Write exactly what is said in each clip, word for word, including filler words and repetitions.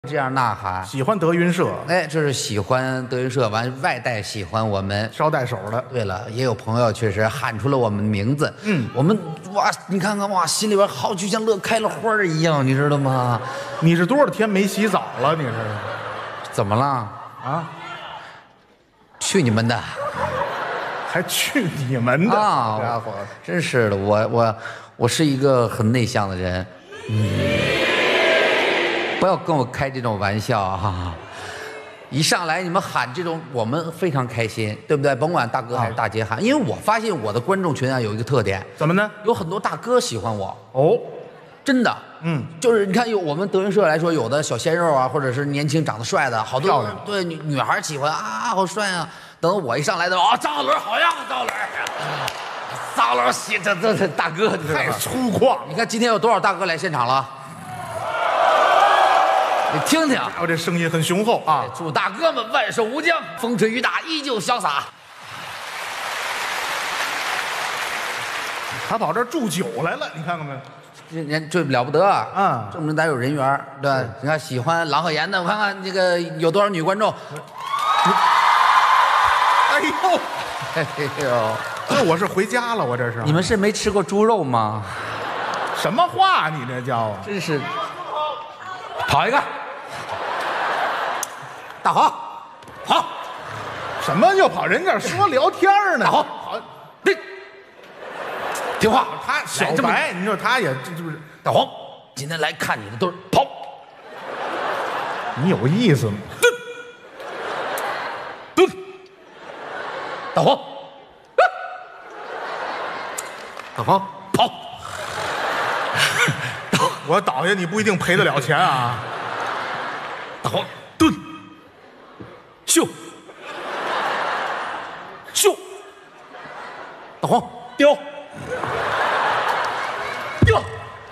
这样呐喊， 喜欢德云社， 哎，这是喜欢德云社，完外带喜欢我们， 捎带手的。 对了，也有朋友确实喊出了我们的名字，嗯，我们哇，你看看哇，心里边好就像乐开了花儿一样，你知道吗？ 你是多少天没洗澡了？你是怎么了？ 啊？ 去你们的！ 还去你们的！ 啊， 家伙， 真是的，我我我是一个很内向的人，嗯。不要跟我开这种玩笑啊！一上来你们喊这种，我们非常开心，对不对？甭管大哥还是大姐喊，因为我发现我的观众群啊有一个特点， 怎么呢？ 有很多大哥喜欢我哦， 真的， 嗯， 就是你看有我们德云社来说，有的小鲜肉啊，或者是年轻长得帅的，好多漂亮对女女孩喜欢啊，好帅啊！等我一上来的啊，张小伦好样的，张小伦，张小伦喜这这这大哥太粗犷。 你看今天有多少大哥来现场了？你听听， 我这声音很雄厚啊！ 祝大哥们万寿无疆，风吹雨打依旧潇洒。 他跑这儿祝酒来了，你看看没？ 这人这了不得啊！ 嗯证明咱有人缘，对吧？你看喜欢郎鹤炎的，我看看这个有多少女观众。 哎呦， 哎呦， 这我是回家了，我这是。 你们是没吃过猪肉吗？ 什么话？你这叫啊？ 真是。跑一个。大黄，跑！ 什么又跑人家说聊天呢？ 大黄， 好， 对，听话。 他小来这么白，你说他也这这不是？ 大黄，今天来看你的都是跑。 你有意思吗？ 蹲，大黄，大黄跑。 我倒下你不一定赔得了钱啊！ 大黄蹲，秀，秀，大黄雕，雕。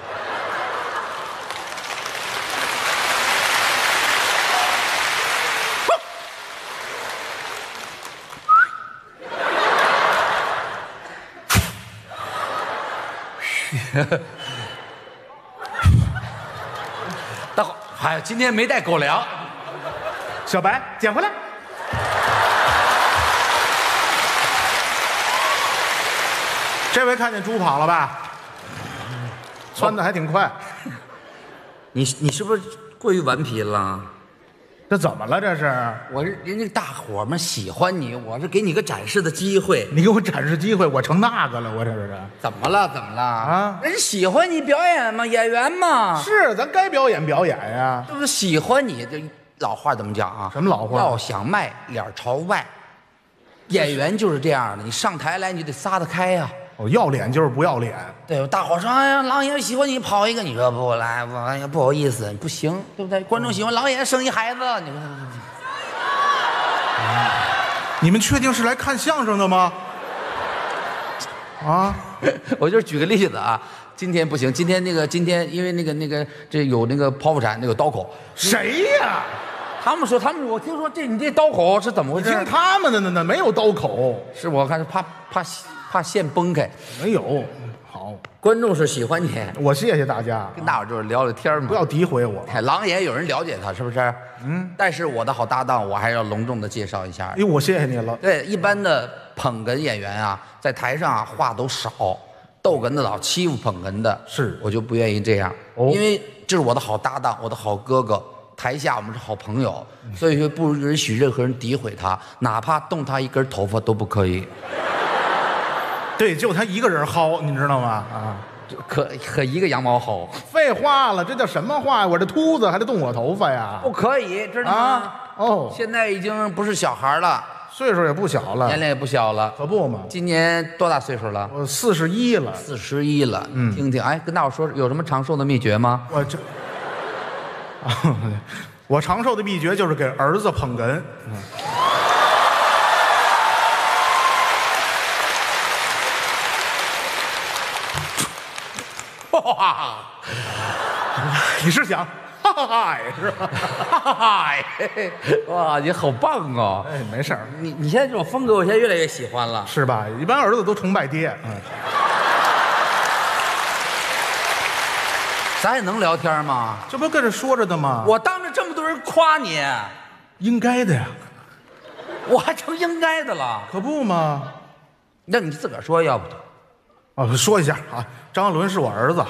大黄，哎呀，今天没带狗粮。 小白捡回来。这回看见猪跑了吧？窜的还挺快。 你你是不是过于顽皮了？ 这怎么了？这是我是人家大伙们喜欢你，我是给你个展示的机会。 你给我展示机会，我成那个了，我这是。 怎么了？怎么了？ 啊人喜欢你表演嘛，演员嘛， 是，咱该表演表演呀。 就是喜欢你。这老话怎么讲啊？ 什么老话？ 要想卖，脸朝外。演员就是这样的，你上台来你就得撒得开呀、 哦，要脸就是不要脸。 对，大伙说，哎呀，郎爷喜欢你跑一个，你说不来，我哎呀不好意思，不行，对不对？观众喜欢郎爷生一孩子，你说。 你们确定是来看相声的吗？啊， 我就是举个例子啊，今天不行，今天那个今天因为那个那个这有那个剖腹产那个刀口， 谁呀？ 他们说他们我听说这你这刀口是怎么回事？ 听他们的呢，那没有刀口， 是我看是怕怕怕线崩开。 没有。好， 观众是喜欢你， 我谢谢大家， 跟大伙就是聊聊天嘛。 不要诋毁我。 哎郎爷有人了解他是不是？嗯。但是我的好搭档，我还要隆重的介绍一下。 哎，我谢谢你了。 对，一般的捧哏演员啊，在台上啊话都少，逗哏的老欺负捧哏的， 是我就不愿意这样， 哦因为这是我的好搭档，我的好哥哥。台下我们是好朋友，所以说不允许任何人诋毁他，哪怕动他一根头发都不可以。 对，就他一个人薅，你知道吗？啊， 可可一个羊毛薅， 废话了，这叫什么话？我这秃子还得动我头发呀？ 不可以，知道吗？ 啊，哦， 现在已经不是小孩了， 岁数也不小了， 年龄也不小了， 可不嘛。 今年多大岁数了？ 我四十一了， 四十一了。嗯，听听，哎，跟大伙说有什么长寿的秘诀吗？ 我这，我长寿的秘诀就是给儿子捧哏。 哇， 你是想哈哈哈是吧？ 哈哈哈！哇，你好棒哦！ 哎，没事儿， 你你现在这种风格，我现在越来越喜欢了。 是吧？一般儿子都崇拜爹。嗯， 咱也能聊天吗？ 这不跟着说着的吗？ 我当着这么多人人夸你， 应该的呀， 我还成应该的了。 可不吗？ 那你自个儿说，要不就哦，说一下啊，张鹤伦是我儿子。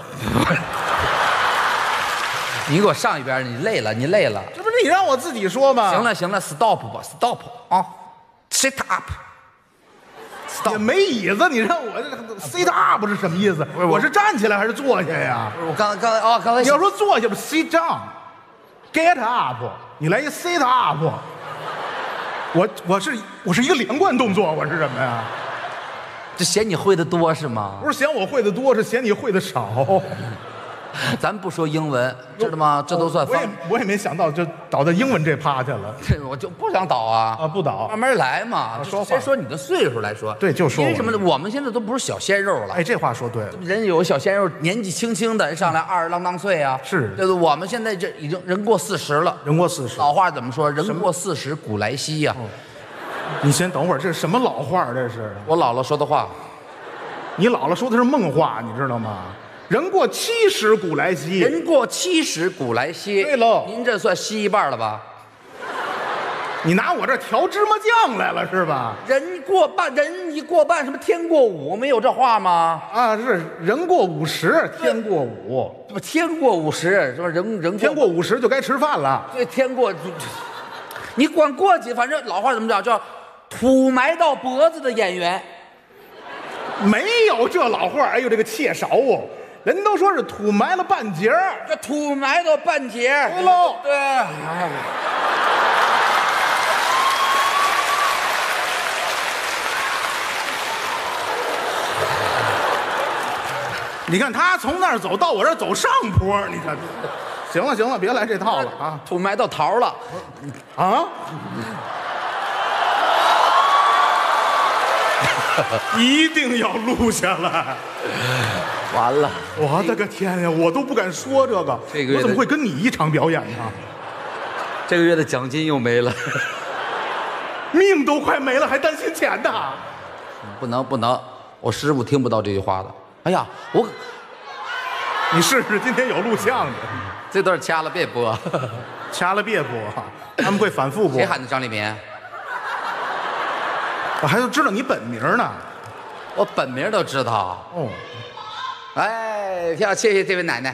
你给我上一边，你累了，你累了。 这不是你让我自己说吗？ 行了行了 ，stop 吧 ，stop 啊 ，sit up。 也没椅子，你让我这 sit up 是什么意思？ 是我我是站起来还是坐下呀？ 我刚刚才哦，刚才你要说坐下吧 ，sit down，get up，你来一 sit up，我我是我是一个连贯动作，我是什么呀？ 这嫌你会的多是吗？ 不是嫌我会的多，是嫌你会的少。 咱不说英文，知道吗？这都算方我也。我也没想到，就倒到英文这趴去了。 这我就不想倒啊啊不倒慢慢来嘛。 说话先说你的岁数来说， 对就说我因为什么呢？我们现在都不是小鲜肉了。 哎，这话说对了。 人有小鲜肉，年纪轻轻的上来二十郎当岁啊， 是就是我们现在这已经人过四十了。 人过四十， 老话怎么说？人过四十古来稀呀。 你先等会儿，这是什么老话？这是我姥姥说的话。 你姥姥说的是梦话，你知道吗？人过七十古来稀。 人过七十古来稀。 对喽您这算稀一半了吧？ 你拿我这调芝麻酱来了是吧？ 人过半，人一过半，什么天过五，没有这话吗？ 啊，是人过五十，天过五， 这不天过五十，是吧？人人天过五十就该吃饭了。 这天过，你管过几，反正老话怎么讲，叫土埋到脖子的演员。 没有这老话，哎呦，这个切少哦。人都说是土埋了半截儿， 这土埋到半截， 对喽。 对，哎， 你看他从那儿走到我这儿走上坡，你看，行了行了，别来这套了啊土埋到桃了。 啊！一定要录下来。 完了， 我的个天呀，我都不敢说这个， 这个月的我怎么会跟你一场表演呢？ 这个月的奖金又没了。 命都快没了，还担心钱呢？ 不能不能，我师傅听不到这句话的。哎呀，我你试试，今天有录像的， 这段掐了别播。 掐了别播，他们会反复播谁。喊的张立民？ 我还都知道你本名呢。 我本名都知道。 哦， 哎，要谢谢这位奶奶。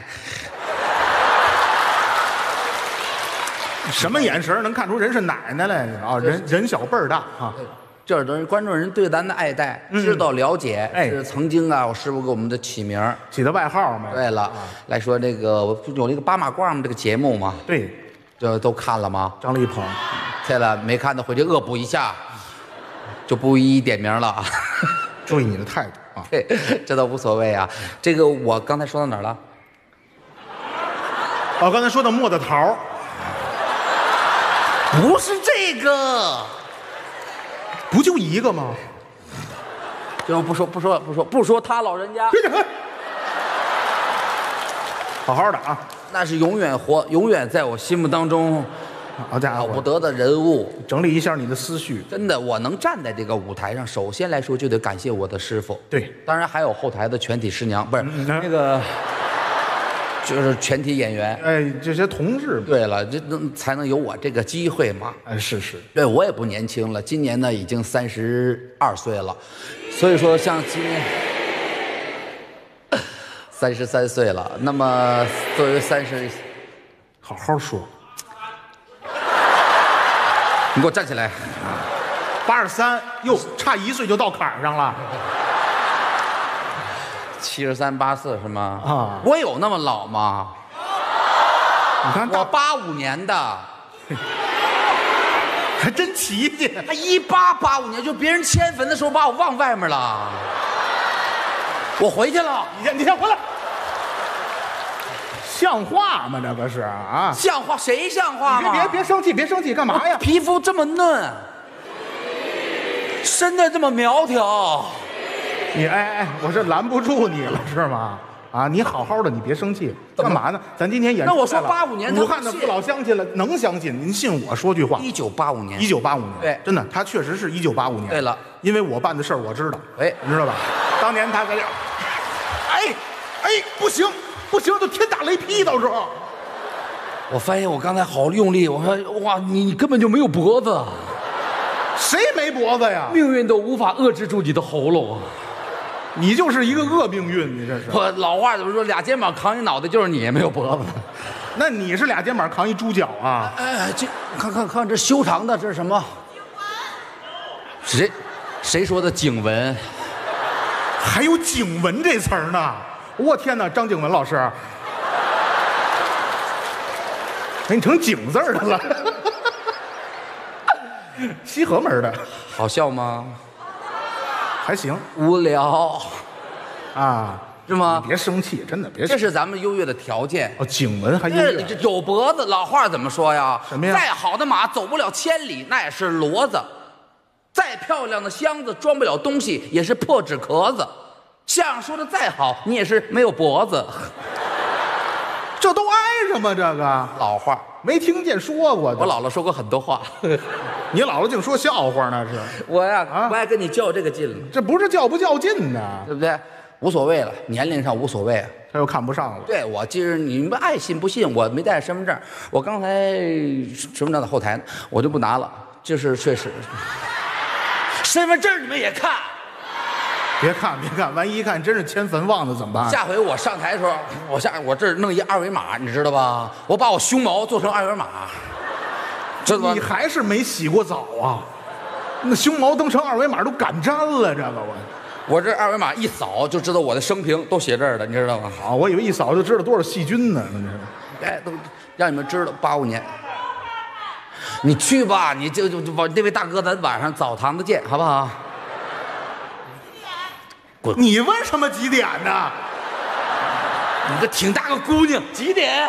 什么眼神能看出人是奶奶来着啊？人人小辈儿大啊。 这儿的人观众人对咱的爱戴，知道了解， 哎是曾经啊，我师傅给我们的起名儿。 起的外号没？ 对了，来说这个我有那个八马褂嘛这个节目嘛， 对， 这都看了吗？ 张立鹏。 对了，没看的回去恶补一下，就不一一点名了。 注意你的态度啊！ 对，这倒无所谓啊。这个我刚才说到哪儿了？ 哦，刚才说的磨的桃， 不是这个， 不就一个吗？ 就不说不说不说不说他老人家， 好好的啊！ 那是永远活，永远在我心目当中好家伙， 了不得的人物。 整理一下你的思绪。 真的，我能站在这个舞台上，首先来说就得感谢我的师傅。 对， 当然还有后台的全体师娘，不是嗯那个，就是全体演员。 哎，这些同志们， 对了，这能才能有我这个机会嘛。 哎，是是， 对我也不年轻了，今年呢已经三十二岁了，所以说像今年三十三岁了，那么作为三十， 好好说。 你给我站起来。 八十三，哟，差一岁就到坎儿上了。 七十三八四是吗？ 啊我有那么老吗？我你看大八五年的， 还真奇迹。 他一八八五年，就别人迁坟的时候把我忘外面了。我回去了， 你先，你先回来。像话吗？这个是啊！ 像话谁像话别吗？ 别别生气，别生气，干嘛呀？ 皮肤这么嫩，身材这么苗条， 你哎哎，我是拦不住你了是吗？啊，你好好的，你别生气，干嘛呢？咱今天演出那我说来了八五年他不信武汉的父老乡亲了，能相信？您信我说句话， 一九八五年， 一九八五年， 对真的，他确实是一九八五年。 对了， 因为我办的事儿我知道， 哎你知道吧？当年他在这儿，哎哎，不行不行，就天打雷劈，到时候我发现我刚才好用力，我说哇，你你根本就没有脖子， 谁没脖子呀？ 命运都无法遏制住你的喉咙啊！ 你就是一个恶命运，你这是。 我老话怎么说？俩肩膀扛一脑袋，就是你没有脖子。 那你是俩肩膀扛一猪脚啊？ 哎，这看看看这修长的，这是什么？谁谁说的颈纹？ 还有颈纹这词儿呢？我天哪，张景文老师，哎，你成景字儿的了，西河门的， 好笑吗？ 还行无聊啊， 是吗？ 别生气，真的别。 这是咱们优越的条件。 哦，颈纹还优这越， 这有脖子，老话怎么说呀？ 什么呀？ 再好的马走不了千里，那也是骡子；再漂亮的箱子装不了东西，也是破纸壳子。相声说的再好，你也是没有脖子。 这都挨着吗？这个老话没听见说过的。 我姥姥说过很多话。 你姥姥净说笑话呢，是？ 我呀， 啊不爱跟你较这个劲了， 这不是较不较劲呢？ 对不对？无所谓了，年龄上无所谓。 他又看不上了。 对我今儿你们爱信不信，我没带身份证，我刚才身份证在后台呢，我就不拿了。就是确实，身份证你们也看。 别看别看，万一一看真是迁坟望的怎么办？ 下回我上台的时候，我下我这儿弄一二维码，你知道吧？我把我胸毛做成二维码，知道吧你？还是没洗过澡啊？那胸毛登成二维码都敢粘了，这个我。 我这二维码一扫就知道我的生平都写这儿了，你知道吗？ 好，我以为一扫就知道多少细菌呢。 哎，都让你们知道，八五年，你去吧，你就就就把那位大哥，咱晚上澡堂子见，好不好？ 你问什么几点呢？ 你这挺大个姑娘，几点？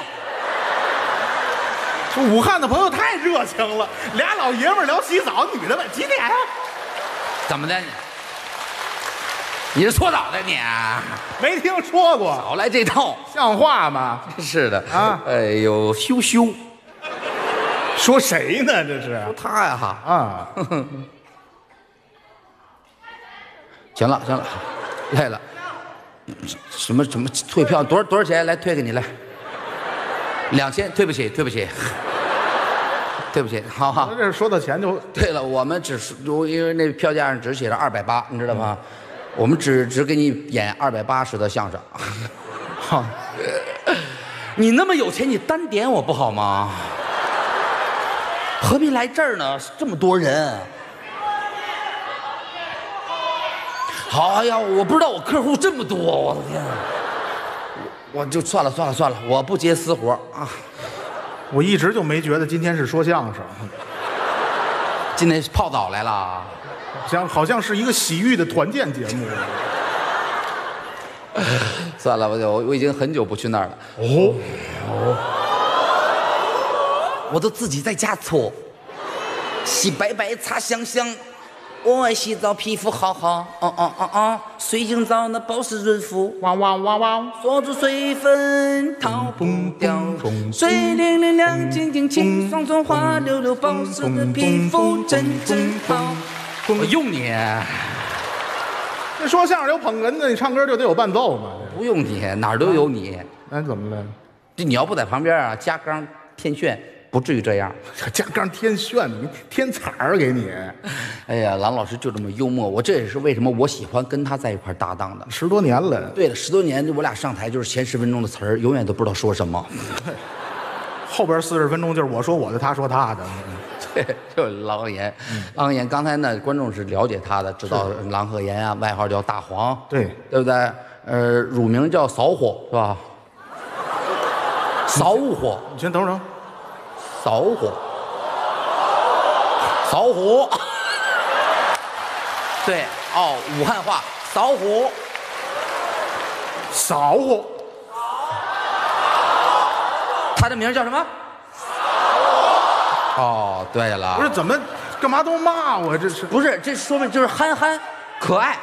这武汉的朋友太热情了，俩老爷们儿聊洗澡，女的问几点？ 怎么的？你是搓澡的你？ 没听说过， 少来这套， 像话吗？ 是的啊哎呦，羞羞， 说谁呢？这是他呀哈啊， 行了行了，累了。什么什么退票多少多少钱？来退给你来，两千，对不起对不起，对不起，好好。 这说到钱就对了，我们只是因为那票价上只写着二百八，你知道吗？我们只只给你演二百八十的相声。 好， 你那么有钱，你单点我不好吗？何必来这儿呢？这么多人。好哎呀，我不知道我客户这么多，我的天！我就算了算了算了，我不接私活啊。 我一直就没觉得今天是说相声， 今天泡澡来了， 像好像是一个洗浴的团建节目。 算了，我就我已经很久不去那儿了。 哦哦，我都自己在家搓，洗白白，擦香香。我爱洗澡，皮肤好好，哦哦哦哦，水晶澡那保湿润肤， 哇哇哇哇， 锁住水分逃不掉，水灵灵亮晶晶，清爽爽滑溜溜，保湿的皮肤真真好。我用你， 那说相声有捧哏的，你唱歌就得有伴奏嘛。 不用你，哪儿都有你。 那怎么了？ 这你要不在旁边啊，加纲添炫，不至于这样。 加纲添炫，你添彩儿给你。 哎呀，郎老师就这么幽默，我这也是为什么我喜欢跟他在一块搭档的。 十多年了， 对了，十多年我俩上台就是前十分钟的词儿，永远都不知道说什么。 后边四十分钟就是我说我的，他说他的。 对，就是郎鹤炎。郎鹤炎刚才呢，观众是了解他的，知道郎鹤炎啊，外号叫大黄， 对对不对？呃，乳名叫扫火是吧？扫火， 你先等会儿等会儿。 扫火，扫虎。对，哦，武汉话，扫虎， 扫火。 他的名叫什么？哦，对了， 不是怎么干嘛都骂我？这是不是，这说明就是憨憨可爱，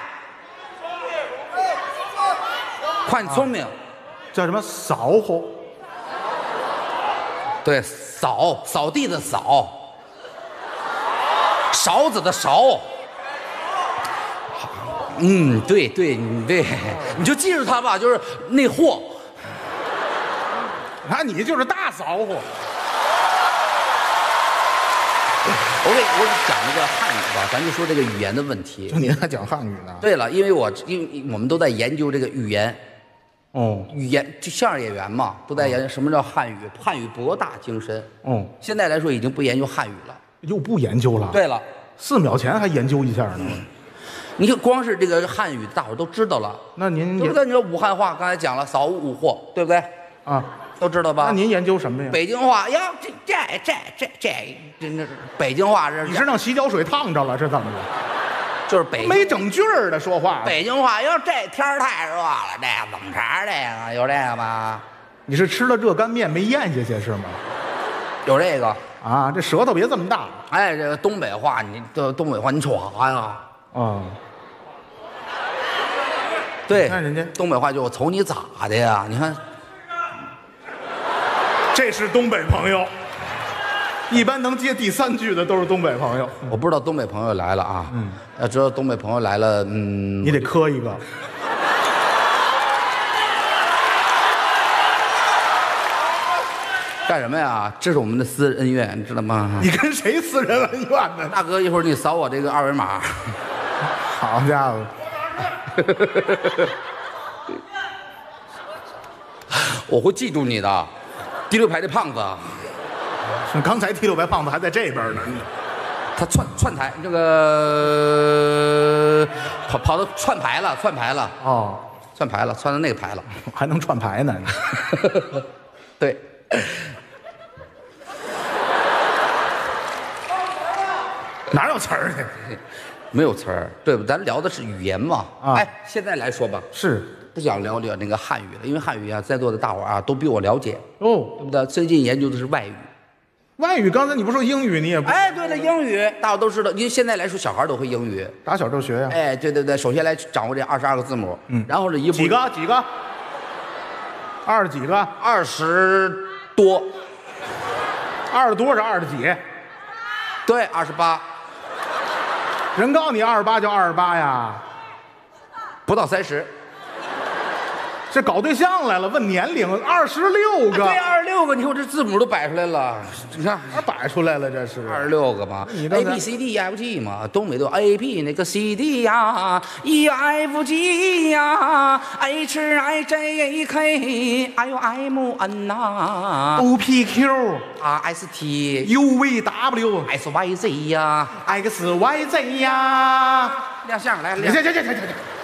夸你聪明。 叫什么扫火？ 对，扫扫地的扫，勺子的勺。嗯，对对，你对，你就记住它吧，就是那货。 那你就是大扫火。 我给我给讲这个汉语吧，咱就说这个语言的问题。 就您还讲汉语呢？ 对了，因为我因为我们都在研究这个语言， 哦， 语言就相声演员嘛，都在研究什么叫汉语，汉语博大精深。 哦， 现在来说已经不研究汉语了。 又不研究了？ 对了， 四秒前还研究一下呢。 你就光是这个汉语，大伙儿都知道了， 那您对不对？你说武汉话，刚才讲了扫五货，对不对？ 啊， 都知道吧？ 那您研究什么呀？ 北京话呀，这这这这这这这北京话这你是让洗脚水烫着了是怎么着？ 就是北没整句儿的说话。 北京话，哟，这天儿太热了，这个怎么茬这个有这个吗？ 你是吃了热干面没咽下去是吗？ 有这个。 啊，这舌头别这么大。 哎，这个东北话，你这东北话，你瞅啥呀？ 啊， 对， 你看人家东北话就我瞅你咋的呀？你看， 这是东北朋友，一般能接第三句的都是东北朋友。 我不知道东北朋友来了啊。嗯，要知道东北朋友来了，嗯， 你得磕一个。 干什么呀？这是我们的私人恩怨，你知道吗？ 你跟谁私人恩怨呢？ 大哥，一会儿你扫我这个二维码。 好家伙！ 我会记住你的，第六排的胖子。 刚才踢六白胖子还在这边呢。 他窜窜台，这个跑跑到窜牌了，窜牌了， 哦， 窜牌了，窜到那个牌了， 还能串牌呢。 对。 哪有词儿去？ 没有词儿，对吧？咱聊的是语言嘛。 啊哎，现在来说吧， 是不想聊聊那个汉语了，因为汉语啊，在座的大伙儿啊都比我了解， 哦。 对不对？最近研究的是外语。 外语刚才你不说英语，你也不哎，对了，英语大伙都知道，因为现在来说，小孩都会英语。 打小就学呀？ 哎，对对对，首先来掌握这二十二个字母，嗯，然后呢，一步几个几个？二十几个？ 二十多， 二十多是二十几？ 对，二十八， 人告诉你二十八就二十八呀？ 不到三十。 这搞对象来了，问年龄，二十六个。 对，二十六个，你看我这字母都摆出来了，你看。 哪摆出来了？这是二十六个嘛，A 你刚才 B C D E F G 嘛，东北都 A B 那个 C D 呀，E F G 呀，H I J K L M N 呐 O P Q ，R S T U V W S Y Z 呀， X Y Z 呀。 亮相来，亮行行行行行。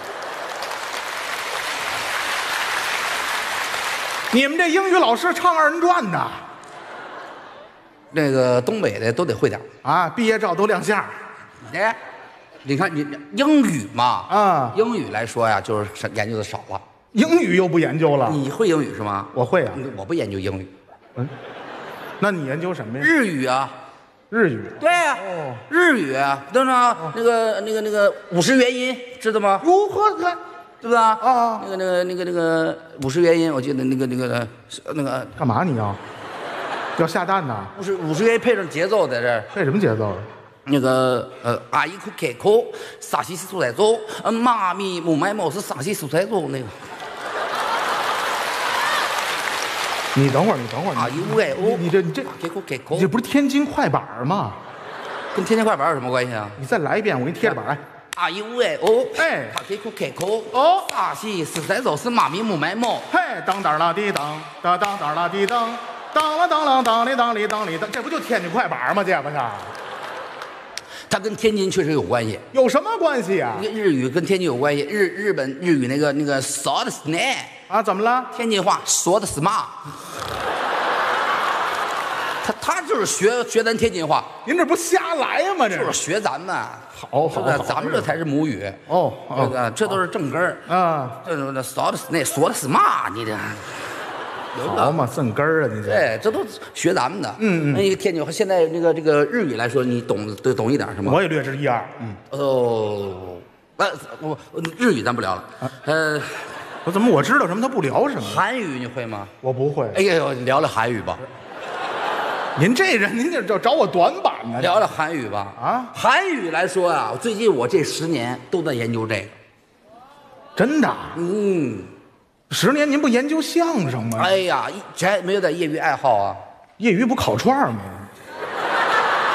你们这英语老师唱二人转的那个东北的都得会点啊？毕业照都亮相哎，你看你英语嘛， 啊？ 英语来说呀，就是研究的少了。 英语又不研究了？ 你会英语是吗？ 我会啊。 我不研究英语。 嗯，那你研究什么呀？ 日语啊。 日语。 对呀、 哦， 日语啊，等等、啊，那个那个那个五十元音知道吗？ 如何看？ 对不对啊？ 啊那个那个那个那个五十元音，我记得那个那个那个干嘛你要？要下蛋呐？ 五十五十元音配上节奏在这儿。 配什么节奏？ 那个呃，阿姨哭开口，陕西是蔬菜粥，呃，妈咪母麦猫是陕西蔬菜粥那个。 你等会儿，你等会儿。 阿姨呜哎哦， 你这你这开口开口你，这不是天津快板吗？ 跟天津快板有什么关系啊？ 你再来一遍，我给你贴着板来。 阿姨呜哎哦， 哎他开口开口哦陕西蔬菜粥是妈咪母麦猫。 嘿，当当啦滴当，当当当啦滴当，当啦当啷当哩当哩当哩当，这不就天津快板吗？这不是？ 它跟天津确实有关系。 有什么关系啊？ 那个日语跟天津有关系，日日本日语那个那个说的是呢， 啊，怎么了？ 天津话说的是嘛？他他就是学学咱天津话， 您这不瞎来吗？这就是学咱们， 好好好， 是不是？咱们这才是母语， 哦对不对？这都是正根儿。 啊， 这这这说的是那说的是嘛？你这有个好嘛，正根儿啊，你这对，这都学咱们的。 嗯嗯那个天津话现在那个这个日语来说，你懂懂懂一点是吗？ 我也略知一二。嗯， 哦，呃，我我日语咱不聊了，呃， 我怎么我知道什么他不聊什么？ 韩语你会吗？ 我不会。 哎呀呦，聊聊韩语吧。 您这人，您这找找我短板呢？ 聊聊韩语吧。 啊， 韩语来说啊，最近我这十年都在研究这个。 真的啊？ 嗯， 十年您不研究相声吗？ 哎呀，一这没有点业余爱好啊？ 业余不烤串吗？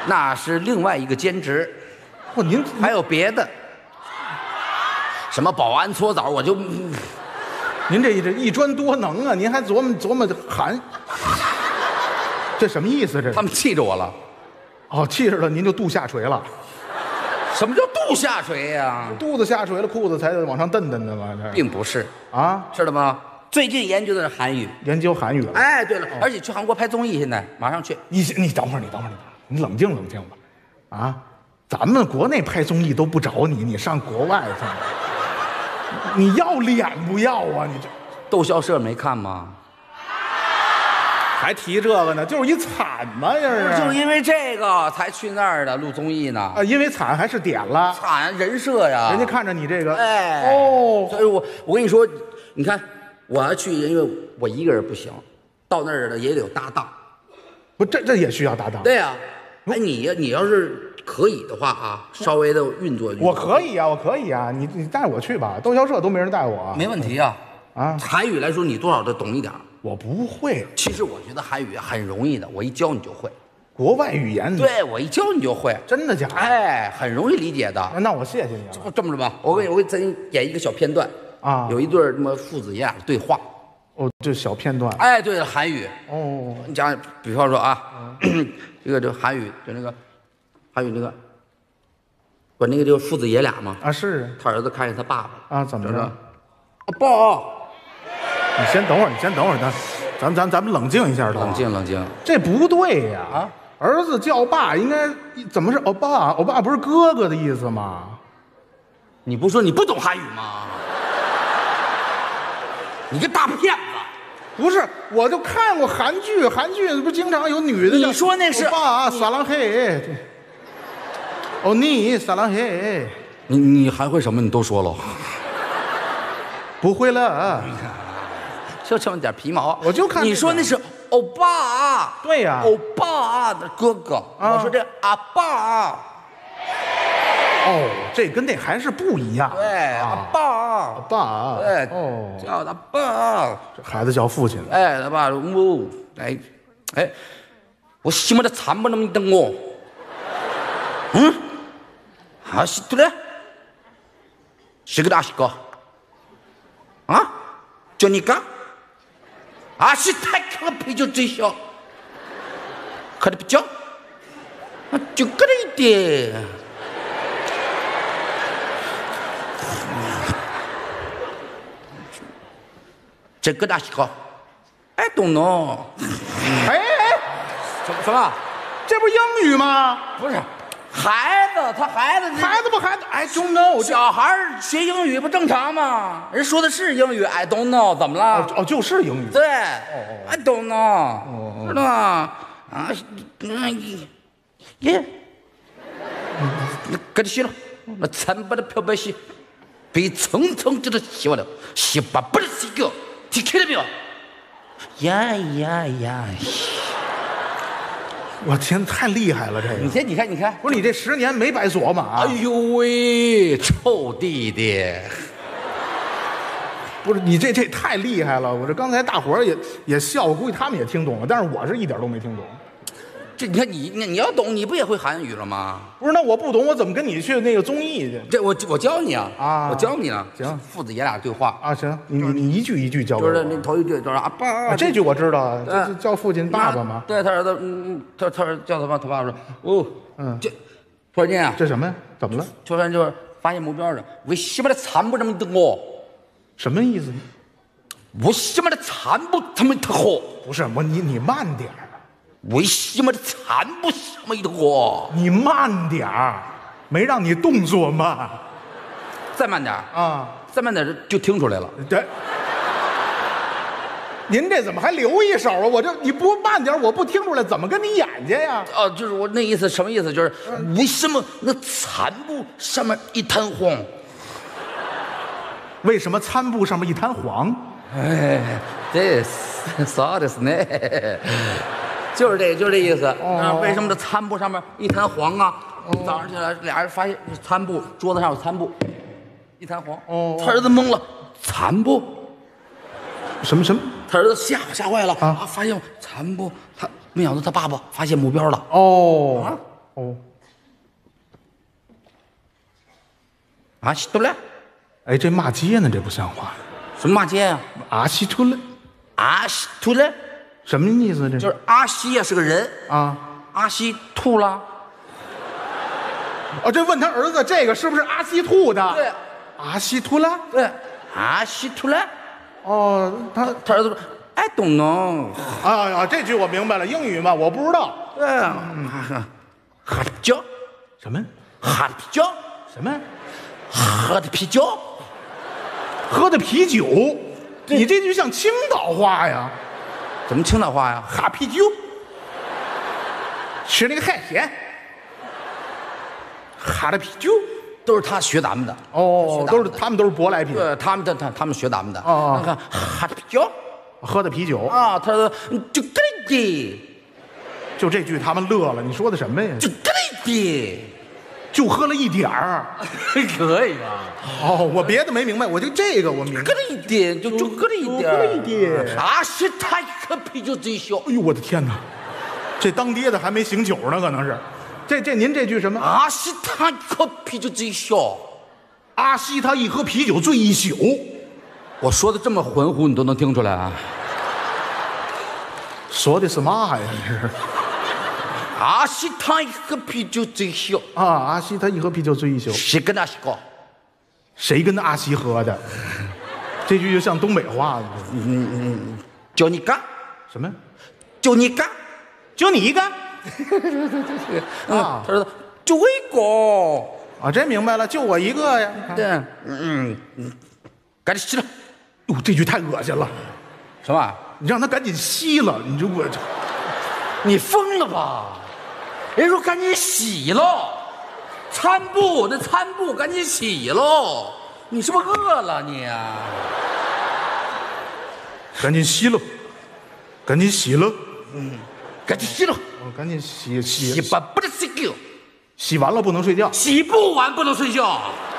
那是另外一个兼职。 不，您还有别的，什么保安搓澡，我就您这这一专多能啊！您还琢磨琢磨喊，这什么意思？这他们气着我了。 哦，气着了，您就肚下垂了。 什么叫肚下垂呀？ 肚子下垂了，裤子才往上蹬蹬的嘛。这并不是啊， 知道吗？最近研究的是韩语， 研究韩语了。 哎，对了，而且去韩国拍综艺，现在马上去。 你你等会儿，你等会儿，你你冷静冷静吧。啊，咱们国内拍综艺都不找你，你上国外去，你要脸不要啊？你这逗笑社没看吗？ 还提这个呢？就是一惨嘛，这是。 就是因为这个才去那儿的录综艺呢。 啊，因为惨还是点了， 惨人设呀， 人家看着你这个， 哎， 哦， 所以我我跟你说，你看我要去，因为我一个人不行，到那儿了也得有搭档。 不，这这也需要搭档。 对呀、啊，哎，你你要是可以的话啊，稍微的运作运作， 我可以啊，我可以啊，你你带我去吧，逗笑社都没人带我， 没问题啊。 啊， 韩语来说，你多少都懂一点。 我不会。 其实我觉得韩语很容易的，我一教你就会。 国外语言， 对，我一教你就会。 真的假的？ 哎，很容易理解的。 那我谢谢你了。 这么着吧，我给我给咱演一个小片段啊， 有一对什么父子爷俩的对话。 哦，这小片段。 哎，对了，韩语。 哦， 你讲，比方说啊，这个这个韩语就那个韩语那个，我那个就是父子爷俩嘛。 啊，是。 他儿子看见他爸爸啊，怎么着？ 爸， 你先等会儿，你先等会儿，咱咱咱咱们冷静一下， 冷静冷静。 这不对呀！ 啊， 儿子叫爸应该怎么是欧巴？欧巴不是哥哥的意思吗？ 你不说你不懂韩语吗？你个大骗子！ 不是，我就看过韩剧，韩剧不经常有女的。 你说那是欧巴撒浪嘿，哦你撒浪嘿， 你你还会什么？你都说了， 不会了。 就这么点皮毛。 我就看你说那是欧巴， 对呀， 欧巴的哥哥。我说这阿爸。 哦，这跟那还是不一样。 对，阿爸，阿爸， 对， 哦， 叫他爸。 这孩子叫父亲。 哎，他爸说，哦，哎，哎，我希望他惨不那么等我。嗯，啊，是对嘞，是个大西哥。啊，就你干？啊，是太看了啤酒最小，可的不叫，啊，就这一点。这个大西哥，I don't know。 哎哎， 什么什么？ 这不是英语吗？ 不是，孩子，他孩子， 孩子不孩子，I don't know。 小孩学英语不正常吗？人说的是英语 ，I don't know，怎么了？ 哦，就是英语。 对，I don't know，知道吗？啊，嗯，耶，搁这洗了，那惨白的漂白洗，被蹭蹭就都洗完了，洗把不是洗个。听见了没有？呀呀呀！ 我天，太厉害了！这个， 你看，你看，你看， 不是你这十年没白琢磨啊！ 哎呦喂，臭弟弟！ 不是你这这太厉害了！我这刚才大伙儿也也笑，我估计他们也听懂了，但是我是一点都没听懂。 这你看你你你要懂，你不也会韩语了吗？ 不是，那我不懂，我怎么跟你去那个综艺去？ 这我我教你啊！ 啊， 我教你呢。 行， 父子爷俩对话啊，行，你你你一句一句教给我。 就是那头一句就是啊爸， 啊，这句我知道，这是叫父亲爸爸吗？ 对他儿子，嗯，他他儿子叫他爸，他爸说哦，嗯，这突然间啊， 这什么呀？怎么了？ 突然就是发现目标了，为什么的惨不这么的我？ 什么意思？ 为什么的惨不这么的火？ 不是我，你你慢点儿。 为什么的惨不这么的火？ 你慢点儿，没让你动作慢。 再慢点啊， 再慢点就听出来了。 对，您这怎么还留一手啊？我这你不慢点，我不听出来，怎么跟你演去呀？ 哦，就是我那意思，什么意思？就是为什么那餐布上面一滩黄？ 为什么餐布上面一滩黄？ 哎，这啥的是呢？就是这，就是这意思。哦、为什么这餐布上面一滩黄啊？哦、早上起来，俩人发现餐布桌子上有餐布，一滩黄。哦，他儿子懵了，餐布？ 什么什么？ 他儿子吓吓坏了啊！发现餐布，他没想到他爸爸发现目标了。 哦，啊、 哦， 阿西图勒， 哎，这骂街呢？这不像话。 什么骂街呀？ 阿西图勒， 阿西图勒， 什么意思？这就是阿西呀，是个人啊。 阿西吐了。 哦，这问他儿子这个是不是阿西吐的？ 对， 阿西图勒。 对，阿西图勒。 哦，他他儿子说 I don't know。 啊呀，这句我明白了，英语嘛，我不知道。 对啊，喝啤酒。 什么？ 喝啤酒。 什么？ 喝的啤酒。 喝的啤酒。你这句像青岛话呀？ 怎么青岛话呀？ 喝啤酒。吃那个海鲜。喝的啤酒。 都是他学咱们的哦，都是他们都是舶来品。 对，他们的他他们学咱们的。 哦， 看喝啤酒， 喝的啤酒啊，他说就给的， 就这句他们乐了。你说的什么呀？ 就给的， 就喝了一点儿， 可以吧？ 哦，我别的没明白，我就这个我明白。 给了一点，就就给了一点， 给了一点。 阿西他一喝啤酒最小。 哎呦，我的天哪！这当爹的还没醒酒呢，可能是。这这您这句什么？ 阿西他一喝啤酒最小。 阿西他一喝啤酒醉一宿。 我说的这么浑乎，你都能听出来啊？ 说的是嘛呀？这是。 阿西他一喝啤酒最小。 啊，阿西他一喝啤酒醉一宿。 谁跟阿西搞？ 谁跟阿西喝的？这句就像东北话了。 嗯嗯，就你干什么？ 就你干， 就你干。 啊，他说就我一个啊，这明白了，就我一个呀。 对，嗯嗯，赶紧吸了。 哟，这句太恶心了。 什么？ 你让他赶紧吸了，你就我， 你疯了吧？人说赶紧洗喽，餐布那餐布赶紧洗喽。你是不是饿了你啊？ 赶紧吸了，赶紧洗了。 嗯，赶紧洗喽。 哦，赶紧洗洗洗吧，不能睡觉。 洗完了不能睡觉。 洗不完不能睡觉。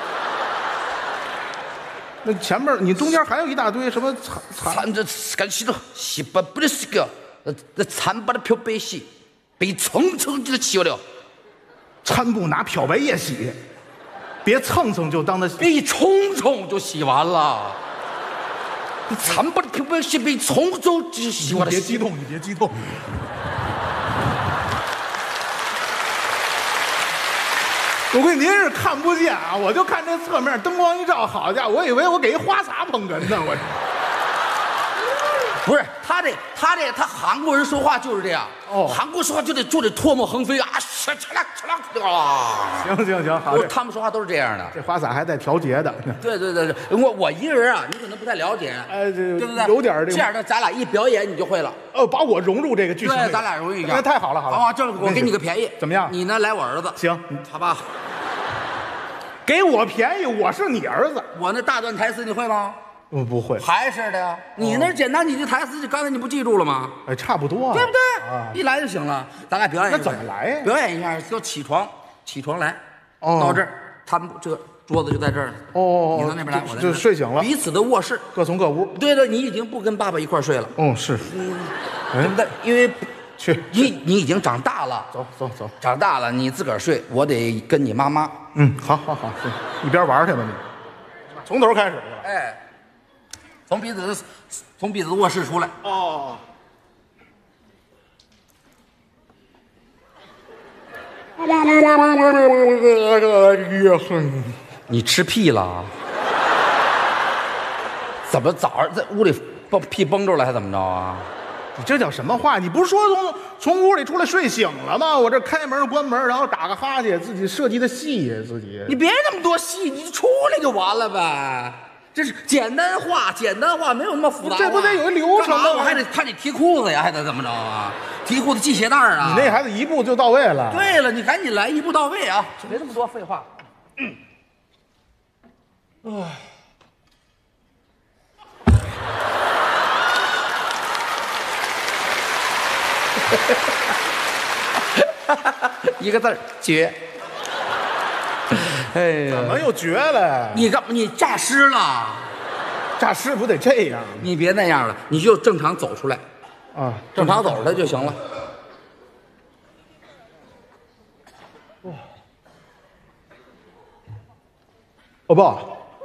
那前面你中间还有一大堆什么残残这赶紧洗喽，洗吧不能睡觉。那那残把的漂白洗，被蹭蹭就洗了。 餐布拿漂白液洗，别蹭蹭就当它被冲冲就洗完了。你残把的漂白洗被冲冲就洗完了。 别激动，你别激动。我估计您是看不见啊，我就看这侧面灯光一照，好家伙，我以为我给一花洒捧哏呢，我。 不是他这他这他韩国人说话就是这样哦， 韩国说话就得就得唾沫横飞啊，哧哧啦哧啦啊！ 行行行，好， 他们说话都是这样的。 这花洒还带调节的。 对对对对，我我一个人啊，你可能不太了解， 哎，这对不对？ 有点这这样的，咱俩一表演你就会了。 哦，把我融入这个剧情。 对，咱俩融入一下。 那太好了，好了。 好，这我给你个便宜， 怎么样？ 你呢来我儿子。 行， 好吧。 给我便宜，我是你儿子。 我那大段台词你会吗？ 我不会。 还是的呀，你那简单，你的台词刚才你不记住了吗？ 哎，差不多， 对不对？ 啊， 一来就行了，咱俩表演。 那怎么来呀？ 表演一下，就起床，起床来， 哦， 到这儿，他们这个桌子就在这儿。 哦， 你到那边来，我就睡醒了， 彼此的卧室， 各从各屋。 对对，你已经不跟爸爸一块睡了。 哦，是， 嗯，对不对？因为去， 你你已经长大了， 走走走， 长大了，你自个儿睡，我得跟你妈妈。 嗯，好好好，一边玩去吧你，从头开始。 哎，从彼此从彼此的卧室出来。 哦。 你吃屁了？怎么早上在屋里蹦屁蹦出来还怎么着啊？ 你这叫什么话？你不是说从从屋里出来睡醒了吗？我这开门关门，然后打个哈欠，自己设计的戏呀，自己。 你别那么多戏，你就出来就完了呗。这是简单化，简单化，没有那么复杂。 这不得有一流程吗？ 我还得看你提裤子呀，还得怎么着啊？提裤子系鞋带啊？ 你那孩子一步就到位了。 对了，你赶紧来，一步到位啊！别那么多废话。嗯。唉。一个字儿绝。哎呀， 怎么又绝了？ 你干你诈尸了？ 诈尸不得这样？ 你别那样了，你就正常走出来， 啊， 正常走出来就行了。 欧巴，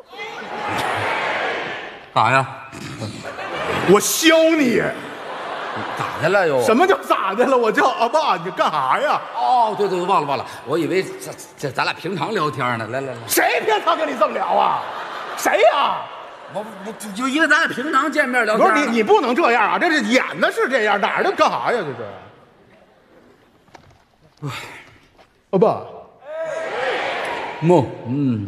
干啥呀？ 我削你！ 咋的了又？ 什么叫咋的了？我叫阿爸，你干啥呀？ 哦，对对，忘了忘了，我以为这这咱俩平常聊天呢。来来来， 谁平常跟你这么聊啊？谁呀？ 我我就因为咱俩平常见面聊不天。 是你你不能这样啊！这是演的是这样，哪儿的干啥呀？这是。阿爸， 么嗯。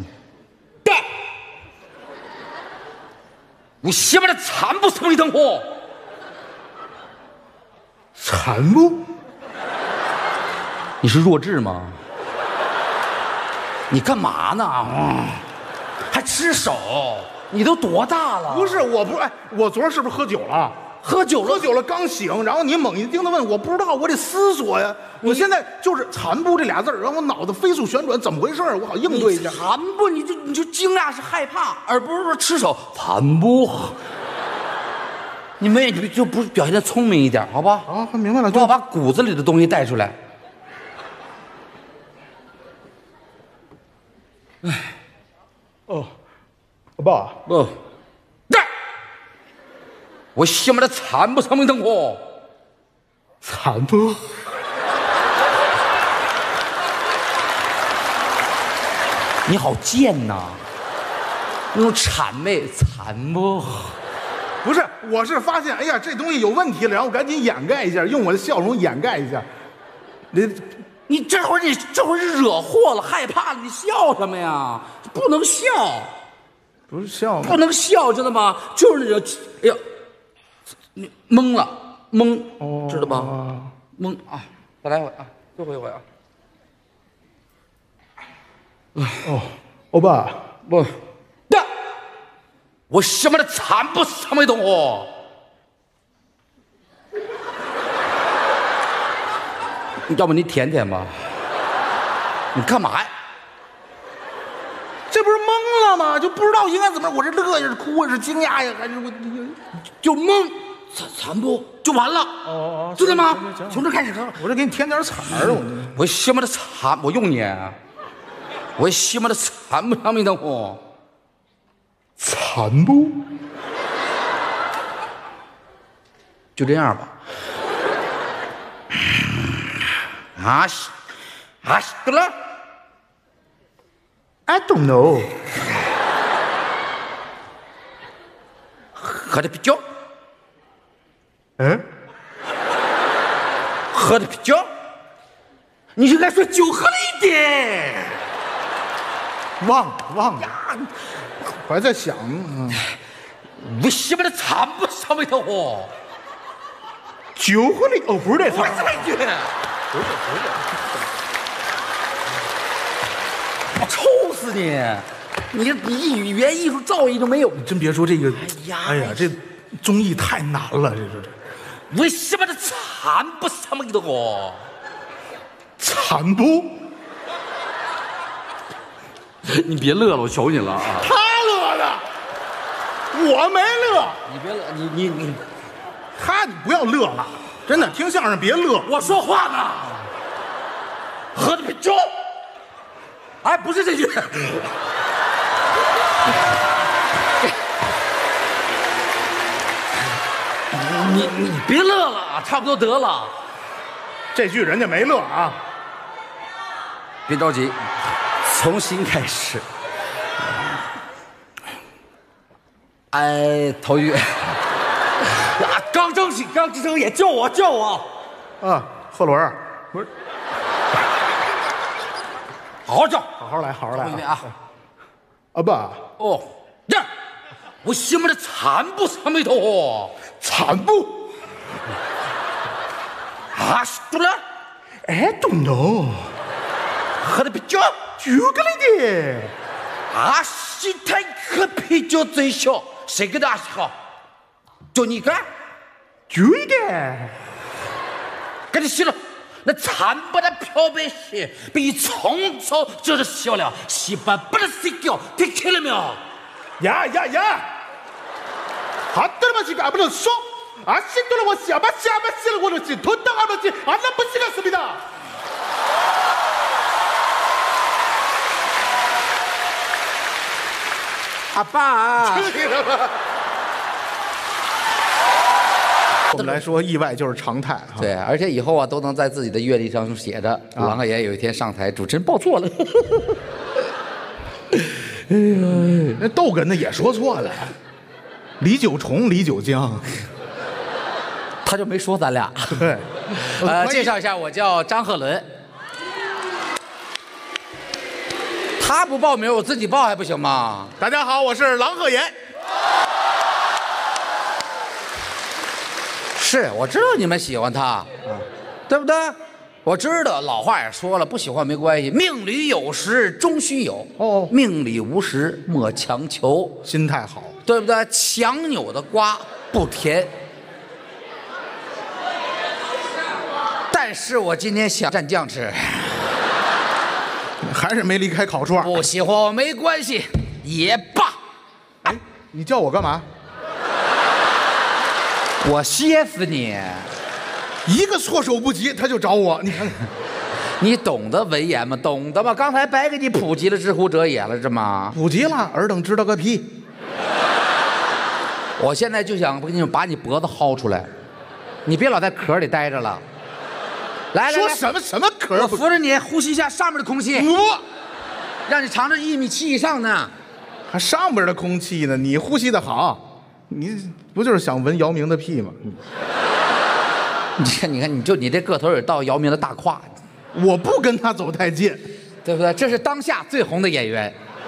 我媳妇的惨不成一等货， 惨不？ 你是弱智吗？你干嘛呢？嗯、还吃手？你都多大了？ 不是，我不哎，我昨儿是不是喝酒了？ 喝酒了， 喝酒了刚醒，然后你猛一盯的问，我不知道，我得思索呀。我现在就是残不这俩字儿，让我脑子飞速旋转，怎么回事？我好应对一下。 残不，你就你就惊讶是害怕，而不是说吃手。残不。你们也就不表现的聪明一点，好吧？ 啊，明白了， 不要把骨子里的东西带出来。哎， 哦，爸， 不，带，我媳妇的惨不成名等货， 惨不？ 你好贱呐！那种谄媚，惨不？ 不是，我是发现，哎呀，这东西有问题了，然后我赶紧掩盖一下，用我的笑容掩盖一下。你， 你这会儿你这会儿是惹祸了，害怕了，你笑什么呀？不能笑， 不是笑吗？ 不能笑，知道吗？就是惹，哎呀，你懵了，懵， 哦、 知道吗？懵啊！再来一回啊，最后一回啊！ 哦，欧巴， 不，那我媳妇的惨不成为同伙。要不你舔舔吧？你干嘛呀？ 这不是懵了吗？就不知道应该怎么，我是乐呀，是哭呀，是惊讶呀，还是我就懵，惨惨不就完了？ 哦哦， 知道吗？从这开始， 我这给你添点彩儿，我我媳妇的惨，我用你，我媳妇的惨不成为同伙。 惨不？ 就这样吧。啊西啊西得了 I don't know。 喝的啤酒。 嗯？ 喝的啤酒？你应该说酒喝了一点。 忘了忘了，我还在想，嗯， 我媳妇的惨不成为同伙。 酒喝了哦，不是这词儿， 不是这句。 不是不是， 我抽死你！你你语言艺术造诣都没有。 你真别说这个， 哎呀， 哎呀，这综艺太难了，这是。 为什么这惨不成为同伙？ 惨不？ 你别乐了，我求你了啊！ 他乐的，我没乐。 你别乐，你你你， 他你不要乐了，真的听相声别乐。 我说话呢。喝的啤酒。哎，不是这句。你你别乐了啊，差不多得了。 这句人家没乐啊。 别着急，重新开始。哎，头语。啊，刚正起，刚直睁眼，救我，救我！ 啊，贺伦，不是， 好好叫， 好好来，好好来啊！ 啊， 阿爸， 哦，这样，我媳妇的惨不成为同伙， 惨不？ 啊，对了， I don't know。 喝的啤酒， 酒个里的。 阿西太喝啤酒最小，谁跟他阿西好？就你干？ 就一个。 赶紧洗了，那惨不的漂白水被从早就是洗完了，洗完不能睡觉，听清了没有？ 呀呀呀！好的了嘛，这个不能说。啊，醒到了我下巴下巴洗了我的心，吞到耳朵去，啊，那不行了，是不是？ 啊爸。 我们来说，意外就是常态哈。 对，而且以后啊，都能在自己的阅历上写着，郎二爷有一天上台，主持人报错了。 哎呀，那逗哏的也说错了，李九重、李九江， 他就没说咱俩。 对， 呃，介绍一下，我叫张鹤伦。他不报名，我自己报还不行吗？ 大家好，我是郎鹤炎。 是，我知道你们喜欢他，啊、对不对？我知道，老话也说了，不喜欢没关系，命里有时终须有。 哦， 命里无时莫强求， 心态好， 对不对？强扭的瓜不甜。但是我今天想蘸酱吃， 还是没离开烤串。 不喜欢我没关系，也罢。 哎，你叫我干嘛？ 我歇死你！ 一个措手不及，他就找我。你看看， 你懂得文言吗？懂得吗？刚才白给你普及了知乎者也了，是吗？ 普及了，尔等知道个屁！ 我现在就想给你把你脖子薅出来，你别老在壳里待着了。来来来， 说什么什么壳？ 我扶着你呼吸一下上面的空气， 我让你尝尝一米七以上的。 还上边的空气呢？你呼吸的好，你不就是想闻姚明的屁吗？ 你看，你看，你就你这个头也到姚明的大胯， 我不跟他走太近， 对不对？这是当下最红的演员，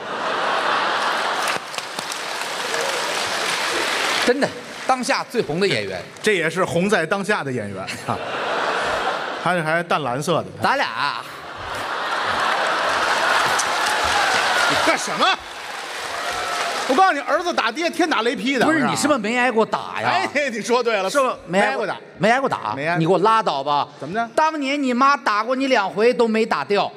真的，当下最红的演员。 这也是红在当下的演员啊，他这还淡蓝色的。 咱俩， 你干什么？我告诉你，儿子打爹，天打雷劈的。 不是你是不是没挨过打呀？ 哎，你说对了， 是不是没挨过打？ 没挨过打？ 没挨过你给我拉倒吧！ 怎么的？ 当年你妈打过你两回都没打掉。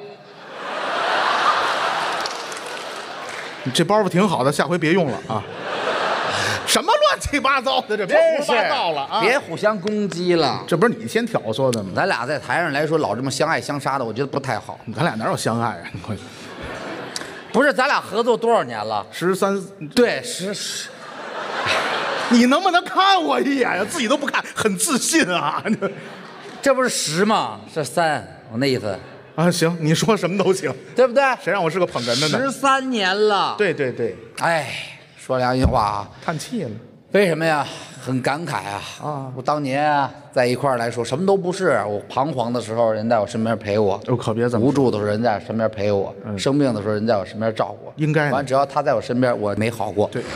你这包袱挺好的，下回别用了啊！什么乱七八糟的，这别胡说八道了啊！ 别互相攻击了。 这不是你先挑唆的吗？ 咱俩在台上来说老这么相爱相杀的，我觉得不太好。 咱俩哪有相爱啊？你快， 不是，咱俩合作多少年了？ 十三， 对，十十。 你能不能看我一眼呀？自己都不看，很自信啊！ 这不是十吗？是三，我那意思。 啊，行，你说什么都行， 对不对？ 谁让我是个捧哏的呢？ 十三年了。 对对对， 哎，说良心话啊， 叹气了。 为什么呀？很感慨啊！啊，我当年啊，在一块儿来说，什么都不是。我彷徨的时候，人在我身边陪我； 哦，可别这么无助的时候，人在我身边陪我； 嗯、 生病的时候，人在我身边照顾我。 应该。 完，只要他在我身边，我没好过。 对。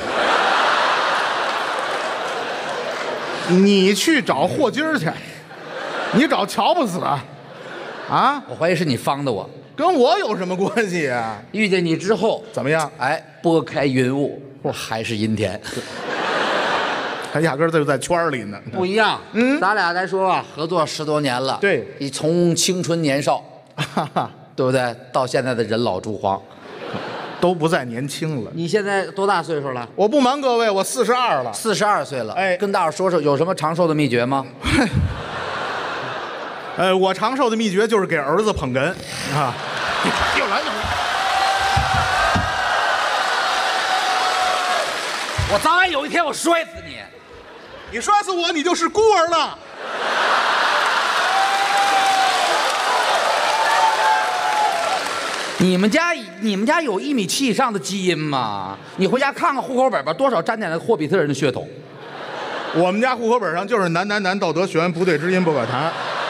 你去找霍金儿去，你找乔布斯啊？啊？ 我怀疑是你方的我。 跟我有什么关系啊？ 遇见你之后怎么样？ 哎，拨开云雾，还是阴天。 他压根儿就在圈里呢。 不一样，嗯，咱俩来说啊，合作十多年了。 对， 你从青春年少，对不对？到现在的人老珠黄， 都不再年轻了。 你现在多大岁数了？ 我不瞒各位，我四十二了。 四十二岁了。 哎， 跟大伙说说有什么长寿的秘诀吗？ 呃，我长寿的秘诀就是给儿子捧哏啊。又来了。 我早晚有一天我摔死你。 你摔死我，你就是孤儿了。 你们家你们家有一米七以上的基因吗？你回家看看户口本吧，多少沾点了霍比特人的血统。 我们家户口本上就是男男男，道德学不对之音不可谈。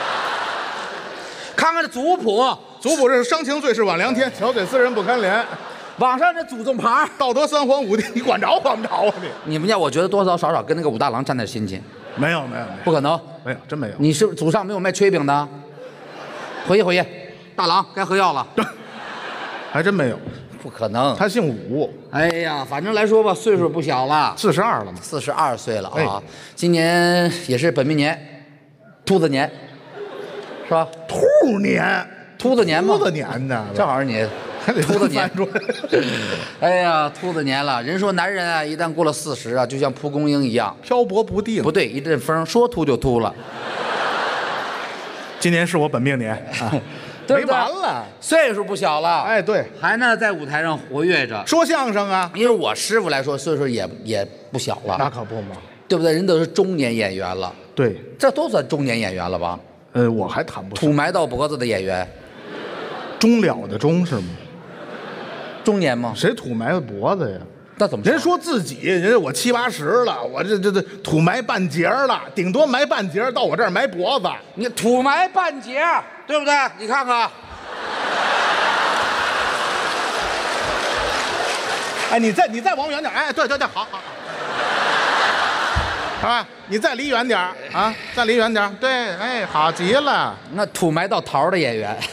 看看这族谱， 族谱是伤情最是晚凉天，巧嘴思人不堪怜。 网上这祖宗牌， 道德三皇五帝，你管着管不着啊你？ 你们家我觉得多多少少跟那个武大郎沾点亲戚。 没有没有没有， 不可能， 没有真没有。 你是祖上没有卖炊饼的？回去回去，大郎该喝药了。 还真没有， 不可能。 他姓武。 哎呀，反正来说吧，岁数不小了， 四十二了嘛， 四十二岁了啊。 哎、 今年也是本命年，兔子年，是吧？ 兔年， 兔子年嘛， 兔子年呢， 正好是你。秃子年，哎呀，秃子年了。人说男人啊，一旦过了四十啊，就像蒲公英一样漂泊不定。 不对，一阵风说秃就秃了。 今年是我本命年啊， 对不对？ 没完了。 岁数不小了， 哎，对， 还呢在舞台上活跃着。 说相声啊， 因为我师傅来说，岁数也也不小了， 那可不嘛。 对不对？人都是中年演员了， 对， 这都算中年演员了吧？ 呃，我还谈不上土埋到脖子的演员， 终了的终是吗？ 中年吗？ 谁土埋脖子呀？ 那怎么人说自己，人家我七八十了，我这这这土埋半截儿了，顶多埋半截儿到我这儿埋脖子。 你土埋半截，对不对？你看看， 哎，你再你再往远点，哎，对对对，好好好，啊，你再离远点儿啊，再离远点儿，对，哎，好极了。 那土埋到桃的演员，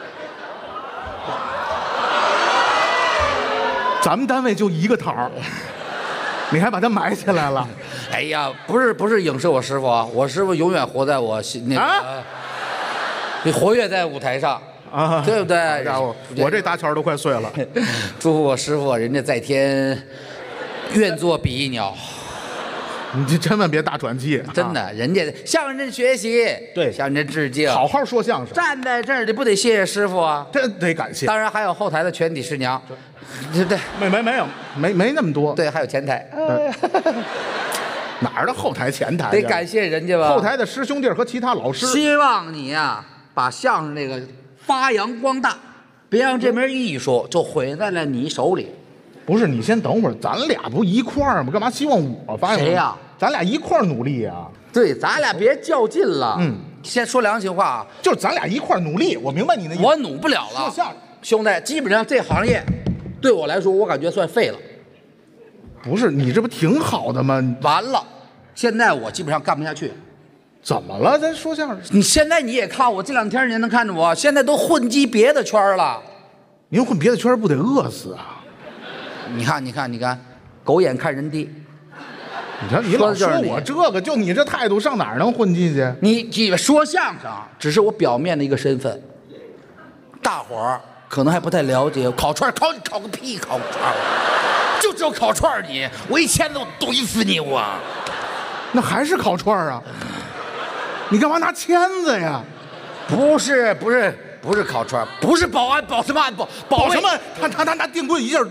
咱们单位就一个桃儿，你还把它埋起来了？ 哎呀，不是不是影射我师傅啊，我师傅永远活在我心那个， 啊你活跃在舞台上。 啊， 对不对？ 好家伙，我这搭桥都快碎了。 祝福我师傅，人家在天愿作比翼鸟。 你这千万别大喘气， 真的，人家向人学习， 对向人致敬， 好好说相声， 站在这儿，你不得谢谢师傅啊？ 这得感谢。 当然还有后台的全体师娘，对对没没没有，没没那么多。 对，还有前台， 哪儿的后台前台？ 得感谢人家吧。 后台的师兄弟和其他老师。 希望你呀，把相声这个发扬光大，别让这门艺术就毁在了你手里。 不是，你先等会儿，咱俩不一块儿吗？干嘛希望我发扬？ 谁呀？ 咱俩一块儿努力啊！ 对，咱俩别较劲了。 嗯， 先说良心话啊， 就是咱俩一块儿努力。我明白你的意思。 我努不了了。 说相声， 兄弟，基本上这行业对我来说，我感觉算废了。 不是你这不挺好的吗？ 完了，现在我基本上干不下去。 怎么了？咱说相声， 你现在你也看我这两天，您能看着我，现在都混迹别的圈了。 您混别的圈不得饿死啊？ 你看，你看，你看，狗眼看人低。 你瞧，你老说我这个，就你这态度，上哪儿能混进去？ 你你说相声只是我表面的一个身份，大伙儿可能还不太了解。烤串烤你烤个屁，烤串就知道烤串你，我一千都怼死你我。 那还是烤串啊？你干嘛拿签子呀？ 不是不是不是烤串，不是保安保什么安保保什么？他他他拿电棍一下，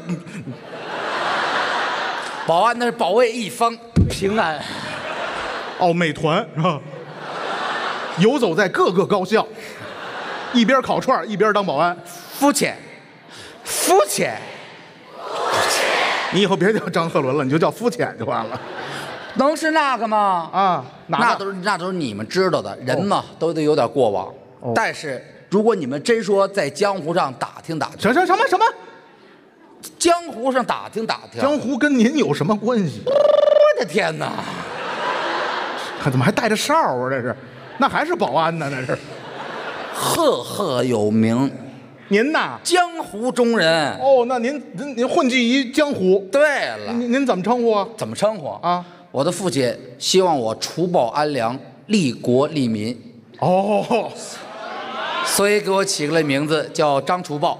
保安那是保卫一方平安。 哦，美团是吧？游走在各个高校，一边烤串一边当保安， 肤浅，肤浅。 你以后别叫张鹤伦了，你就叫肤浅就完了。 能是那个吗？ 啊， 那都是那都是你们知道的人嘛，都得有点过往。 哦但是如果你们真说在江湖上打听打听， 什什什么什么？ 江湖上打听打听， 江湖跟您有什么关系？ 我的天哪！ 他怎么还带着哨啊？这是，那还是保安呢？那是。 赫赫有名， 您呐， 江湖中人。 哦，那您您您混迹于江湖。 对了， 您您怎么称呼啊？ 怎么称呼啊？ 我的父亲希望我除暴安良，利国利民， 哦， 所以给我起个名字叫张除暴。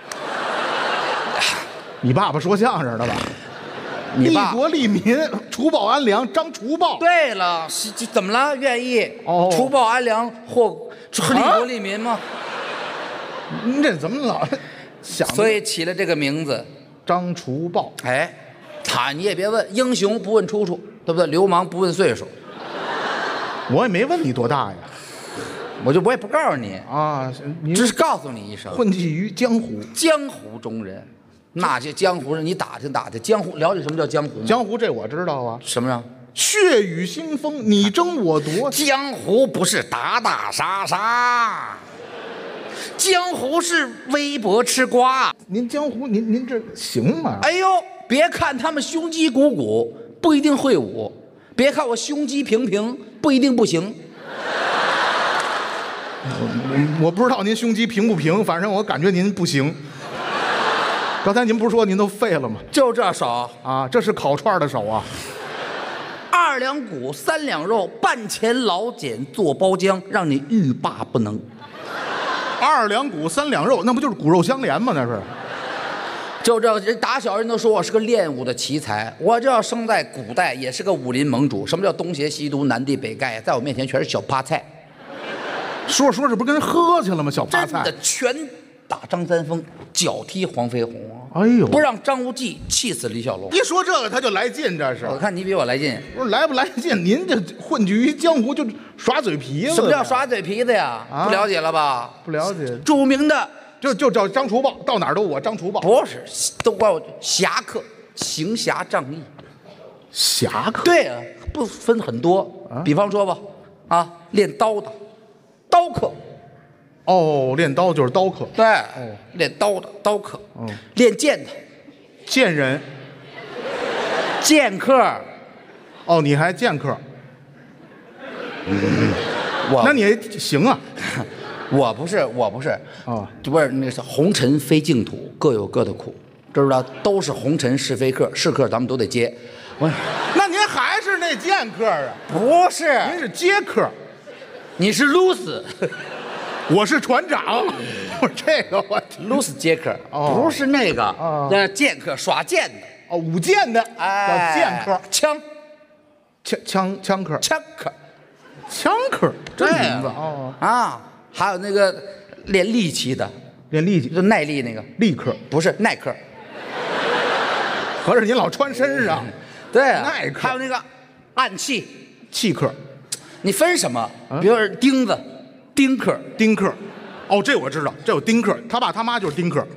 你爸爸说相声的吧？利你爸国利民，除暴安良，张除暴。 对了，是这怎么了？愿意哦除暴安良或利国利民吗？ 您这怎么老想？ 所以起了这个名字。 张除暴。 哎，他你也别问，英雄不问出处，对不对？流氓不问岁数， 我也没问你多大呀。 我就我也不告诉你， 啊，您只是告诉你一声， 混迹于江湖。 江湖中人。那些江湖人，你打听打听，江湖了解什么叫江湖吗？ 江湖这我知道啊， 什么呀？ 血雨腥风，你争我夺。 江湖不是打打杀杀，江湖是微博吃瓜。 您江湖，您您这行吗？ 哎呦，别看他们胸肌鼓鼓，不一定会舞；别看我胸肌平平，不一定不行。 我我不知道您胸肌平不平，反正我感觉您不行。刚才您不是说您都废了吗？ 就这手啊，这是烤串的手啊！ 二两骨，三两肉，半钱老茧做包浆，让你欲罢不能。 二两骨，三两肉，那不就是骨肉相连吗？那是。 就这人打小人都说我是个练武的奇才，我这要生在古代也是个武林盟主。什么叫东邪西毒南帝北丐？在我面前全是小趴菜。 说着说着不是跟人喝去了吗？小趴菜真的，拳打张三丰，脚踢黄飞鸿啊！ 哎呦， 不让张无忌气死李小龙。 一说这个他就来劲，这是。 我看你比我来劲。 不是来不来劲？您这混迹于江湖就耍嘴皮子。 什么叫耍嘴皮子呀？ 啊不了解了吧？ 不了解， 著名的就就叫张除暴，到哪儿都我张除暴。 不是，都管我侠客，行侠仗义。 侠客。 对啊，不分很多。比方说吧，啊，练刀的，刀客。 哦，练刀就是刀客。 对，哦，练刀的刀客。 哦， 练剑的剑人。 剑客。 哦，你还剑客？ 我那你也行啊。 我不是，我不是。 哦， 不是那是红尘非净土，各有各的苦，知不知道？都是红尘是非客，是客咱们都得接。我， 那您还是那剑客啊？ 不是， 您是接客， 你是 loose。 我是船长。我这个我 loose 接客， 哦不是那个， 哦那剑客耍剑的， 哦，舞剑的哎， 叫剑客， 枪枪枪枪客， 枪客， 枪客，这对名字哦。 啊，还有那个练力气的， 练力气， 就耐力那个， 力客， 不是耐克， 合着您老穿身上。 对啊， 耐克还有那个暗器， 气客， 你分什么？ 啊比如说钉子，钉客， 丁克。哦，这我知道，这有丁克，他爸他妈就是丁克。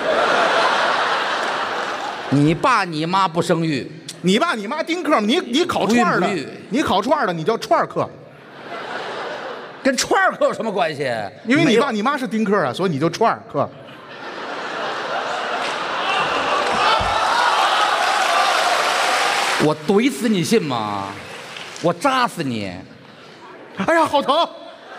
你爸你妈不生育， 你爸你妈丁克，你你烤串儿的不孕不育， 你烤串儿的，你叫串儿客， 跟串儿客有什么关系？没有因为你爸你妈是丁克啊，所以你就串儿客。 我怼死你信吗？我扎死你！ 哎呀，好疼！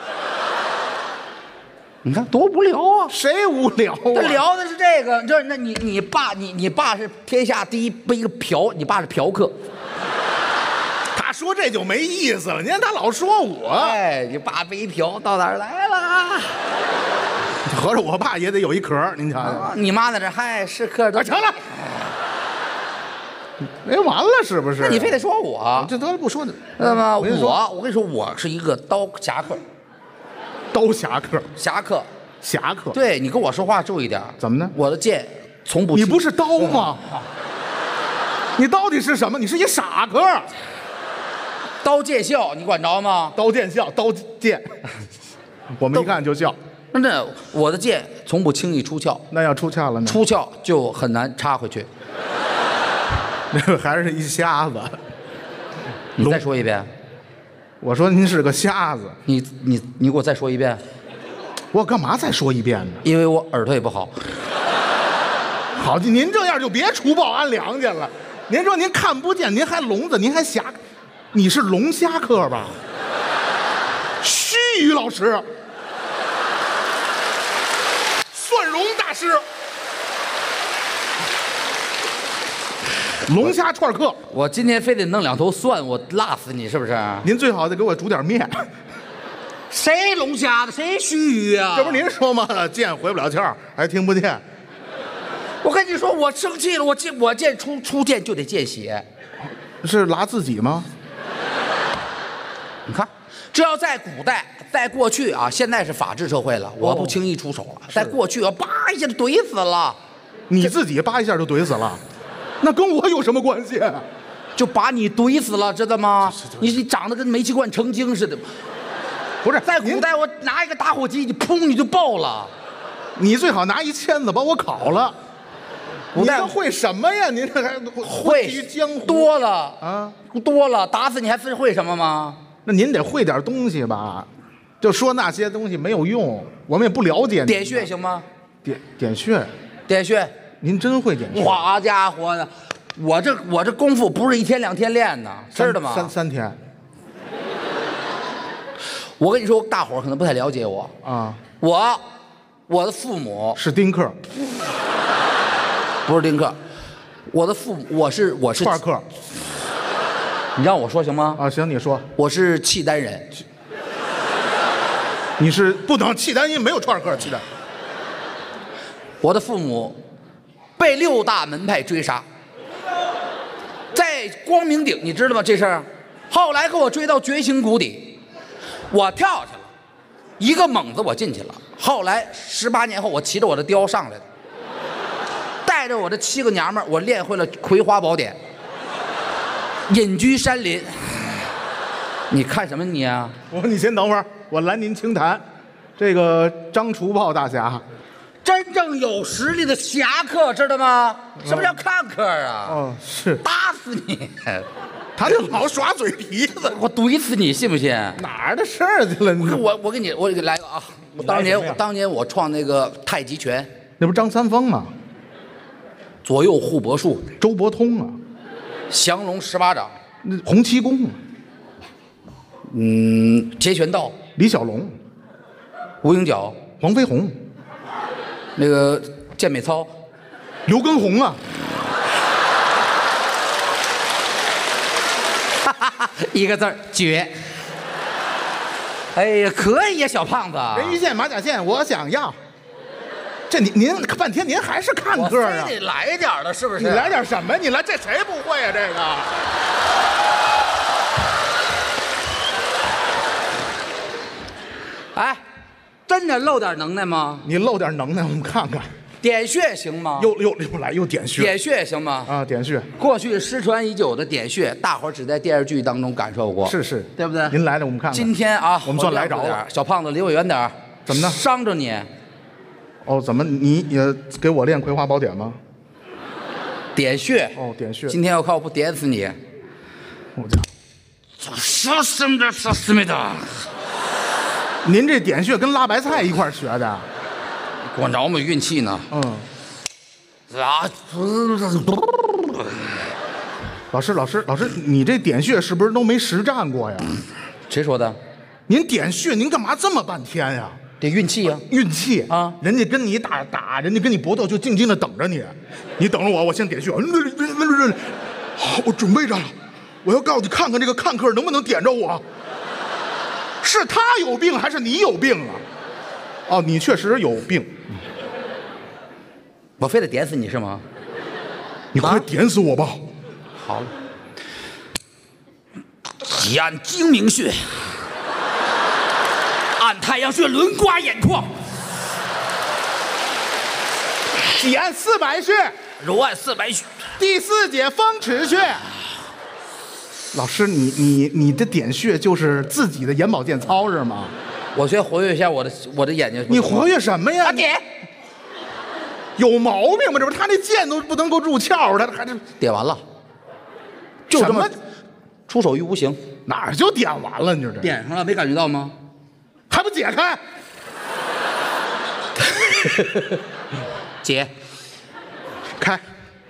你看多无聊啊！ 谁无聊啊？ 他聊的是这个，就是那你你爸你你爸是天下第一一个嫖，你爸是嫖客。 他说这就没意思了。您看他老说我， 哎，你爸被一嫖到哪儿来了？ 合着我爸也得有一壳，您瞧瞧。 啊，你妈在这嗨是客都啊，成了，没完了是不是？ 那你非得说我， 这得了不说的。 那么我跟你说我我跟你说，我是一个刀侠客， 刀侠客， 侠客。 侠客。 对你跟我说话注意点。 怎么呢？ 我的剑从不。 你不是刀吗？你到底是什么？你是一傻客。 刀剑笑，你管着吗？ 刀剑笑，刀剑，我们一看就笑。 真的，我的剑从不轻易出鞘， 那要出鞘了呢？ 出鞘就很难插回去。 那个还是一瞎子。 你再说一遍。 我说您是个瞎子。 你你你给我再说一遍。 我干嘛再说一遍呢？ 因为我耳朵也不好。 好，您这样就别除暴安良去了。您说您看不见，您还聋子，您还瞎，你是龙虾客吧？须臾老师，蒜蓉大师，龙虾串客。 我今天非得弄两头蒜，我辣死你是不是？ 您最好再给我煮点面。 谁龙虾的？谁须臾啊？ 这不是您说吗？见回不了窍，还听不见。 我跟你说，我生气了，我见我见出出剑就得见血。 是拉自己吗？ 你看，这要在古代，在过去啊，现在是法治社会了，我不轻易出手了。在过去啊，叭一下就怼死了。 你自己叭一下就怼死了，那跟我有什么关系？ 就把你怼死了，知道吗？你你长得跟煤气罐成精似的。 不是， 在古代我拿一个打火机，你砰你就爆了。 你最好拿一签子把我烤了。 古代你这会什么呀？您这还会于江湖多了啊， 多了，打死你还分会什么吗？ 那您得会点东西吧？就说那些东西没有用，我们也不了解。 点穴行吗？ 点点穴， 点穴。 您真会点穴？ 好家伙的，我这我这功夫不是一天两天练的，知道吗？ 三三天。 我跟你说，大伙儿可能不太了解我啊。 我我的父母是丁克， 不是丁克。我的父母，我是我是串客。 你让我说行吗？ 啊，行，你说。 我是契丹人。 你是不能契丹人没有串客契丹。 我的父母被六大门派追杀，在光明顶，你知道吗？这事儿，后来给我追到绝情谷底，我跳下去了， 一个猛子我进去了。后来十八年后，我骑着我的雕上来的，带着我的七个娘们儿，我练会了葵花宝典，隐居山林。你看什么你啊？ 我说你先等会儿，我拦您清谈。这个张除暴大侠， 真正有实力的侠客，知道吗？什么叫看客啊？ 哦，是打死你！ 他就老耍嘴皮子， 我怼死你，信不信？ 哪儿的事儿去了？你我我给你，我给你来个啊！我当年我当年我创那个太极拳， 那不是张三丰吗？ 左右互搏术， 周伯通啊， 降龙十八掌， 那洪七公啊， 嗯，截拳道， 李小龙、 无影脚， 黄飞鸿、 那个健美操， 刘畊宏啊， 一个字儿绝。哎呀，可以呀，小胖子。 人鱼线、马甲线，我想要。这您您半天您还是看我客啊？ 非得来点儿的，是不是？ 你来点什么？你来这谁不会啊？这个。 哎，真的露点能耐吗？ 你露点能耐，我们看看。 点穴行吗？ 又又又来又点穴。 点穴行吗？ 啊，点穴。 过去失传已久的点穴，大伙儿只在电视剧当中感受过， 是是， 对不对？ 您来了，我们看看。 今天啊， 我们算来着了。 小胖子离我远点儿。 怎么呢？ 伤着你。 哦，怎么你也给我练葵花宝典吗？ 点穴。 哦，点穴。 今天要靠不点死你。 我家。 说什么的说什么的。 您这点穴跟拉白菜一块儿学的？ 管着我运气呢。 嗯。 啊！ 老师，老师，老师，你这点穴是不是都没实战过呀？ 谁说的？ 您点穴，您干嘛这么半天呀？ 得运气呀， 运气啊！ 人家跟你打打，人家跟你搏斗，就静静的等着你。你等着我，我先点穴。好，我准备着了。我要告诉你，看看这个看客能不能点着我。是他有病还是你有病啊？哦，你确实有病。 我非得点死你是吗？ 你快点死我吧！ 好了，眼睛明穴，按太阳穴轮刮眼眶， 挤按四白穴， 揉按四白穴， 第四节风池穴。老师，你你你的点穴就是自己的眼保健操是吗？ 我先活跃一下我的我的眼睛。 你活跃什么呀？ 啊、点。 有毛病吗？这不是他那剑都不能够入鞘，他还是点完了，就这么出手于无形。 哪儿就点完了？你说这点上了，没感觉到吗？ 还不解开？ 解开。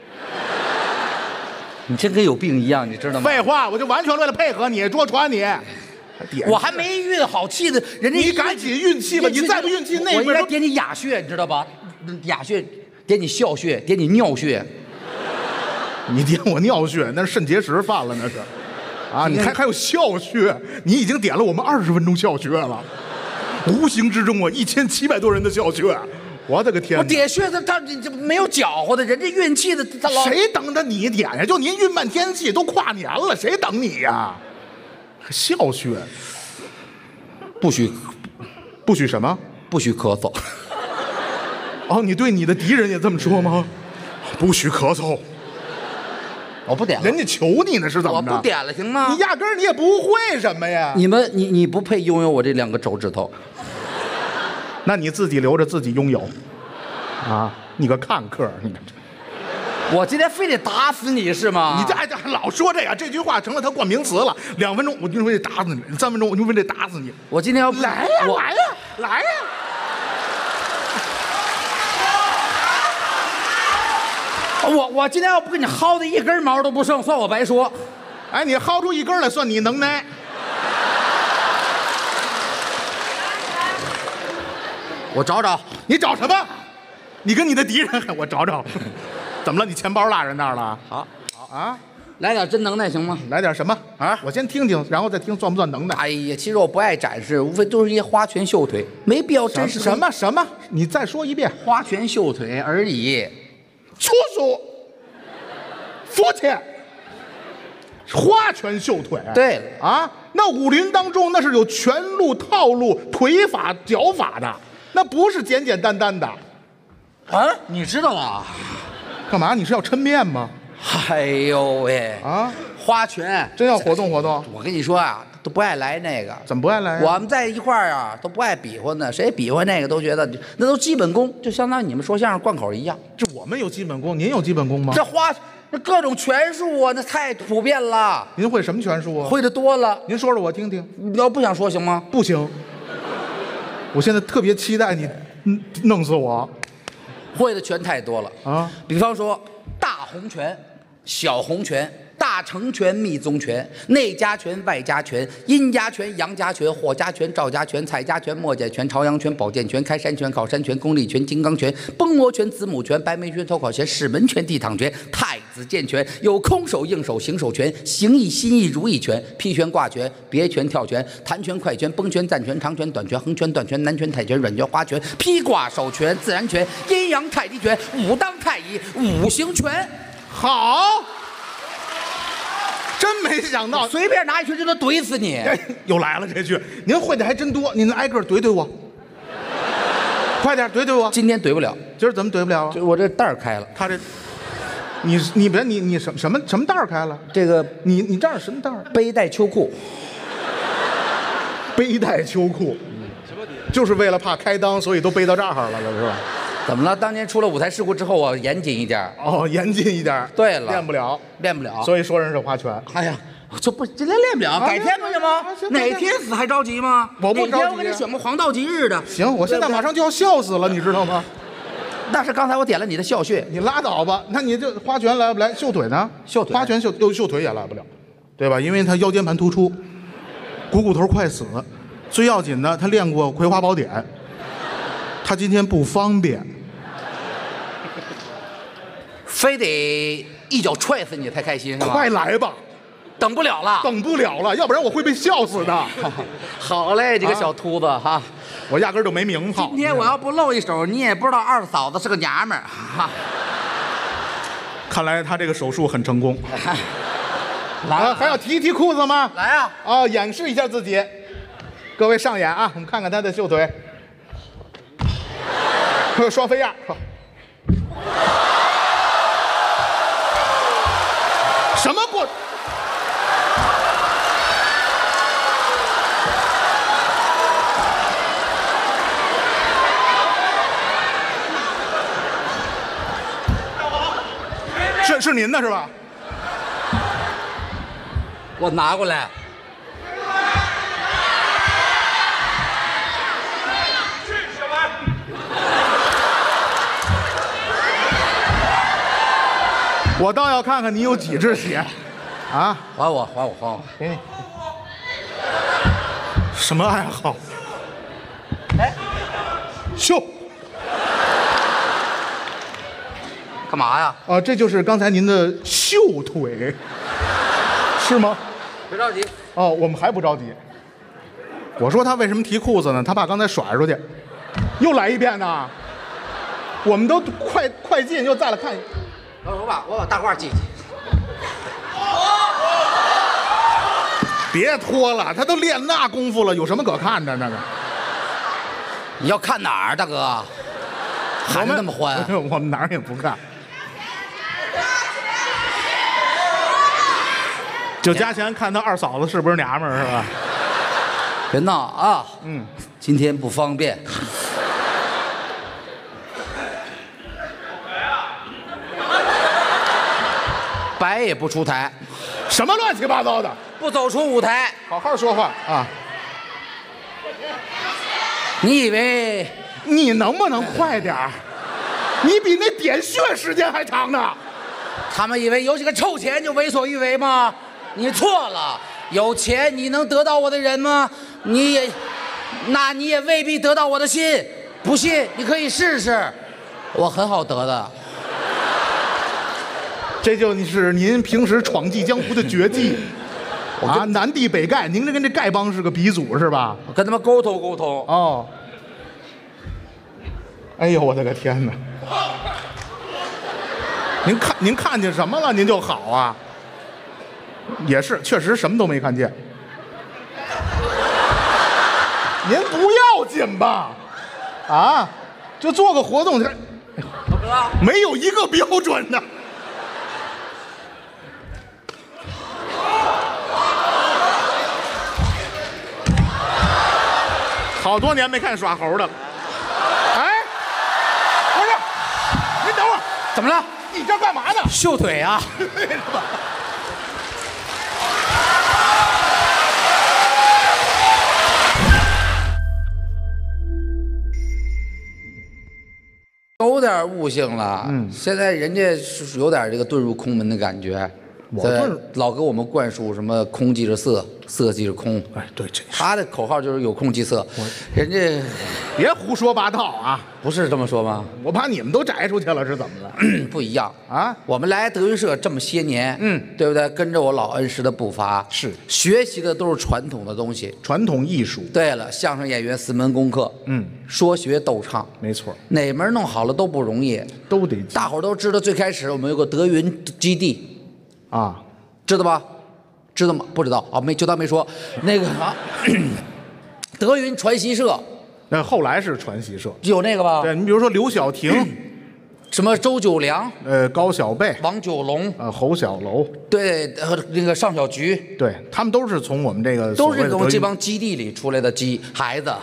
你真跟有病一样，你知道吗？ 废话，我就完全为了配合你，捉传你。 我还没运好气呢，人家你赶紧运气吧！你再不运气，那我应该点你哑穴，你知道吧？哑穴，点你笑穴，点你尿穴。 你点我尿穴，那是肾结石犯了，那是。啊，你还还有笑穴，你已经点了我们二十分钟笑穴了，无形之中啊，一千七百多人的笑穴，我的个天！ 我点穴他他这没有搅和的，人家运气的他老。 谁等着你点呀？就您运半天气，都跨年了，谁等你呀？笑穴， 不许， 不许什么？ 不许咳嗽。 哦，你对你的敌人也这么说吗？不许咳嗽。 我不点了， 人家求你呢，是怎么着？ 我不点了，行吗？ 你压根儿你也不会什么呀？ 你们，你你不配拥有我这两个手指头。 那你自己留着自己拥有。啊，你个看客，你看这。 我今天非得打死你是吗？ 你这哎这老说这个，这句话成了他冠名词了。两分钟我就非得打死你，三分钟我就非得打死你。 我今天要来呀，来呀，来呀！ 我我今天要不给你薅的一根毛都不剩，算我白说。 哎，你薅出一根来，算你能耐。 我找找， 你找什么？你跟你的敌人，我找找。怎么了？你钱包落人那儿了？ 好， 好啊， 来点真能耐行吗？ 来点什么啊？ 我先听听，然后再听算不算能耐。 哎呀，其实我不爱展示，无非都是一些花拳绣腿，没必要真实。 什么什么？你再说一遍。 花拳绣腿而已。 粗俗，肤浅，花拳绣腿。 对了啊， 那武林当中那是有拳路、套路、腿法、脚法的，那不是简简单单的。 啊，你知道啊？ 干嘛？你是要抻面吗？ 哎呦喂！ 啊， 花拳真要活动活动？ 我跟你说啊，都不爱来那个。 怎么不爱来、啊？ 我们在一块儿啊，都不爱比划呢。谁比划那个都觉得那都基本功，就相当于你们说相声贯口一样。 这我们有基本功，您有基本功吗？ 这花那各种拳术啊，那太普遍了。 您会什么拳术啊？ 会的多了。 您说说我听听。 你要不想说行吗？ 不行。我现在特别期待你，嗯，弄死我。 会的拳太多了啊， 比方说大红拳、小红拳、大成拳、密宗拳、内家拳、外家拳、阴家拳、阳家拳、霍家拳、赵家拳、蔡家拳、墨家拳、朝阳拳、宝剑拳、开山拳、靠山拳、功力拳、金刚拳、崩魔拳、子母拳、白眉拳、头考拳、式门拳、地躺拳、太子剑拳，有空手、硬手、行手拳、形意、心意、如意拳、劈拳、挂拳、别拳、跳拳、弹拳、快拳、崩拳、暂拳、长拳、短拳、横拳、断拳、南拳、泰拳、软拳、花拳、劈挂手拳、自然拳、阴阳太极拳、武当太乙、五行拳。 好。真没想到， 随便拿一拳就能怼死你！ 哎，又来了这句，您会的还真多，您挨个怼怼我，快点怼怼我。 今天怼不了， 今儿怎么怼不了啊？ 就我这袋儿开了。 他这，你你别你你什什么什么袋儿开了？ 这个你你这儿什么袋儿？ 背带秋裤， 背带秋裤，就是为了怕开裆，所以都背到这儿了，是吧？ 怎么了？当年出了舞台事故之后，我严谨一点。 哦，严谨一点。 对了， 练不了， 练不了， 所以说人是花拳。 哎呀，这不今天练不了，改天不行吗？哪天死还着急吗？ 我不着急。 哪天我给你选个黄道吉日的。 行，我现在马上就要笑死了，你知道吗？ 那是刚才我点了你的笑穴。 你拉倒吧，那你这花拳来不来？秀腿呢？ 秀腿， 花拳秀又秀腿也来不了，对吧？因为他腰间盘突出，股骨头快死。最要紧的，他练过《葵花宝典》，他今天不方便。 非得一脚踹死你才开心是吧？ 快来吧， 等不了了， 等不了了，要不然我会被笑死的。 好嘞，这个小秃子哈、啊， 我压根儿就没名号。 今天我要不露一手，你也不知道二嫂子是个娘们儿哈。 看来他这个手术很成功。 来、 啊，还要提一提裤子吗？ 来啊！ 啊，演示一下自己。各位上演啊，我们看看他的秀腿。双飞亚。什么过？是是您的是吧？ 我拿过来。 我倒要看看你有几只血，啊！ 还我，还我，还我， 给你。什么爱好？ 哎， 秀。 干嘛呀？ 啊，这就是刚才您的秀腿，是吗？ 别着急。 哦，我们还不着急。我说他为什么提裤子呢？他怕刚才甩出去，又来一遍呢。我们都快快进，又再来看。 我把我把大褂系系。 别脱了，他都练那功夫了，有什么可看的那个？ 你要看哪儿，大哥？喊得那么欢？ 我们哪儿也不看。就加钱看他二嫂子是不是娘们儿是吧？ 别闹啊！ 嗯， 今天不方便。白也不出台， 什么乱七八糟的？ 不走出舞台， 好好说话啊！ 你以为你能不能快点儿？你比那点穴时间还长呢！ 他们以为有几个臭钱就为所欲为吗？你错了，有钱你能得到我的人吗？你也，那你也未必得到我的心。不信你可以试试，我很好得的。 这就是您平时闯迹江湖的绝技啊！南帝北丐，您这跟这丐帮是个鼻祖是吧？ 我跟他们沟通沟通。 哦。哎呦，我的个天哪！您看您看见什么了？您就好啊。也是，确实什么都没看见。 您不要紧吧？啊，就做个活动，这没有一个标准的。好多年没看耍猴的了。哎，不是，您等会儿， 怎么了？ 你这干嘛呢？ 秀腿啊！有点悟性了，嗯，现在人家是有点这个遁入空门的感觉， 我遁老给我们灌输什么空即是色，色即是空， 哎，对，这他的口号就是有空即色，人家别胡说八道啊！ 不是这么说吗？ 我把你们都摘出去了，是怎么了？ 不一样啊！ 我们来德云社这么些年，嗯，对不对？跟着我老恩师的步伐， 是学习的都是传统的东西， 传统艺术。 对了，相声演员四门功课，嗯，说学逗唱， 没错， 哪门弄好了都不容易， 都得大伙儿都知道，最开始我们有个德云基地， 啊， 知道吧？知道吗？不知道啊，没就当没说。那个啊，德云传习社， 那后来是传习社， 有那个吧？ 对，你比如说刘晓婷， 什么周九良， 呃，高小贝， 王九龙， 呃，侯小楼， 对，呃，那个上小菊， 对他们都是从我们这个都是从从这帮基地里出来的鸡孩子。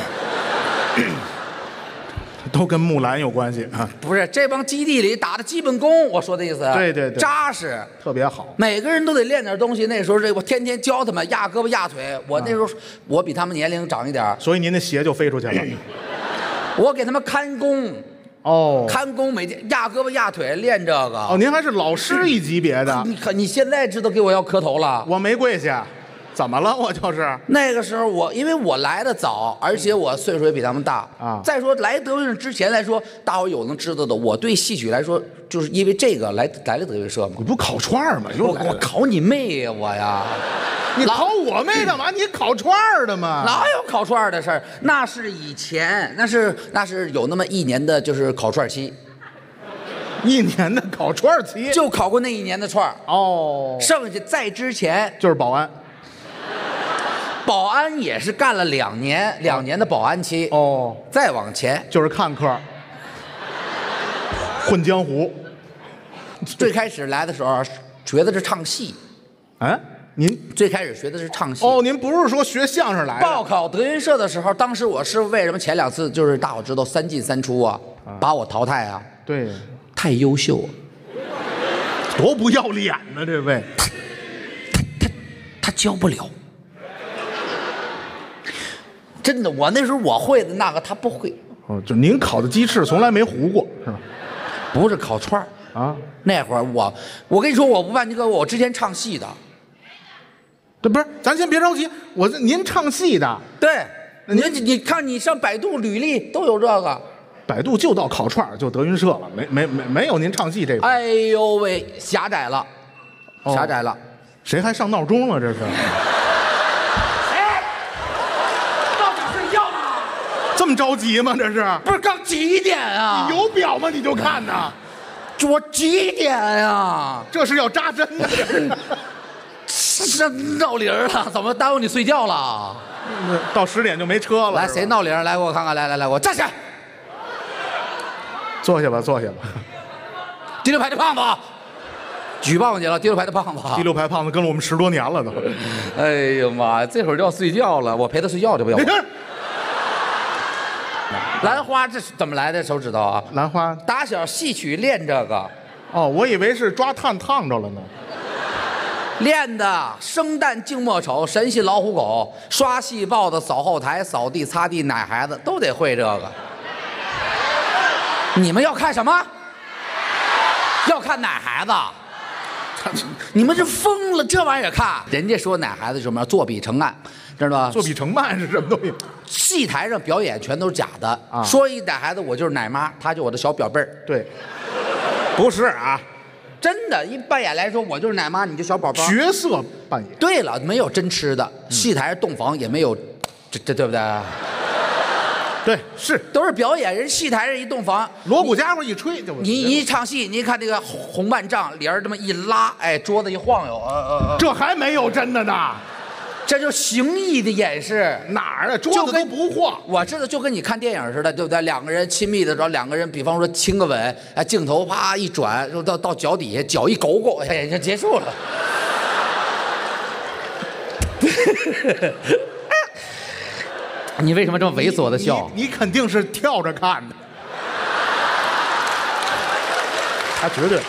都跟木兰有关系啊， 不是这帮基地里打的基本功，我说的意思。 对对对， 扎实， 特别好。 每个人都得练点东西。那时候这我天天教他们压胳膊压腿。我那时候、啊、我比他们年龄长一点， 所以您的鞋就飞出去了。 我给他们看功。 哦， 看功每天压胳膊压腿练这个。 哦，您还是老师一级别的。 你看你现在知道给我要磕头了？ 我没跪下。怎么了？我就是那个时候我，因为我来的早，而且我岁数也比他们大啊。再说来德云社之前来说，大伙有能知道的。我对戏曲来说，就是因为这个来来了德云社嘛。 你不烤串吗？ 我我烤你妹呀！我呀， 你烤我妹干嘛？你烤串的吗？ 哪有烤串的事儿？那是以前，那是那是有那么一年的，就是烤串期。 一年的烤串期， 就烤过那一年的串哦。 剩下在之前就是保安。 保安也是干了两年，两年的保安期哦。 再往前就是看客，混江湖。 最开始来的时候学的是唱戏。 哎，您最开始学的是唱戏哦？您不是说学相声来的？ 报考德云社的时候，当时我师傅为什么前两次就是大伙知道三进三出啊，啊把我淘汰啊？ 对， 太优秀了， 多不要脸呢！这位， 他他他他教不了。真的，我那时候我会的那个他不会。 哦，就您烤的鸡翅从来没糊过是吧？ 不是烤串啊。那会儿我，我跟你说，我不瞒你哥，我之前唱戏的。 这不是，咱先别着急，我您唱戏的。 对，你你看你上百度履历都有这个。 百度就到烤串就德云社了，没没没没有您唱戏这个。 哎呦喂，狭窄了，狭窄了。哦、 谁还上闹钟了？这是。这么着急吗？这是不是刚几点啊？ 你有表吗？你就看呐。 我几点呀？ 这是要扎针的。 这闹铃了，怎么耽误你睡觉了？ 到十点就没车了。 来，谁闹铃？来，给我看看。来来来，我站起来。 坐下吧，坐下吧。 第六排的胖子，举报你了。第六排的胖子， 第六排胖子跟了我们十多年了都。 哎呀妈呀，这会儿就要睡觉了，我陪他睡觉就不要。兰花这是怎么来的？手指头啊？ 兰花打小戏曲练这个。 哦，我以为是抓炭烫着了呢。 练的生旦净末丑，神戏老虎狗，刷戏报的，扫后台，扫地擦地，奶孩子都得会这个。你们要看什么？要看奶孩子？你们是疯了，这玩意儿也看？人家说奶孩子什么作比成案，知道吧？ 作比成慢是什么东西？ 戏台上表演全都是假的啊！说一奶孩子，我就是奶妈，他就我的小表辈儿。 对，不是啊， 真的，一扮演来说，我就是奶妈，你就小宝宝。 角色扮演。 对了，没有真吃的，嗯、戏台洞房也没有，这这对不对？ 对，是都是表演。人戏台上一洞房， 锣鼓家伙一吹就。 你一唱戏，你看这个红半帐帘儿这么一拉，哎，桌子一晃悠，呃呃呃， 这还没有真的呢。 这就是形意的演示。 哪儿啊？桌子都不晃。 我知道，就跟你看电影似的，对不对？两个人亲密的时候，两个人，比方说亲个吻，哎，镜头啪一转，到到脚底下，脚一勾勾，哎，就结束了。你为什么这么猥琐的笑？ 你, 你, 你肯定是跳着看的。他绝对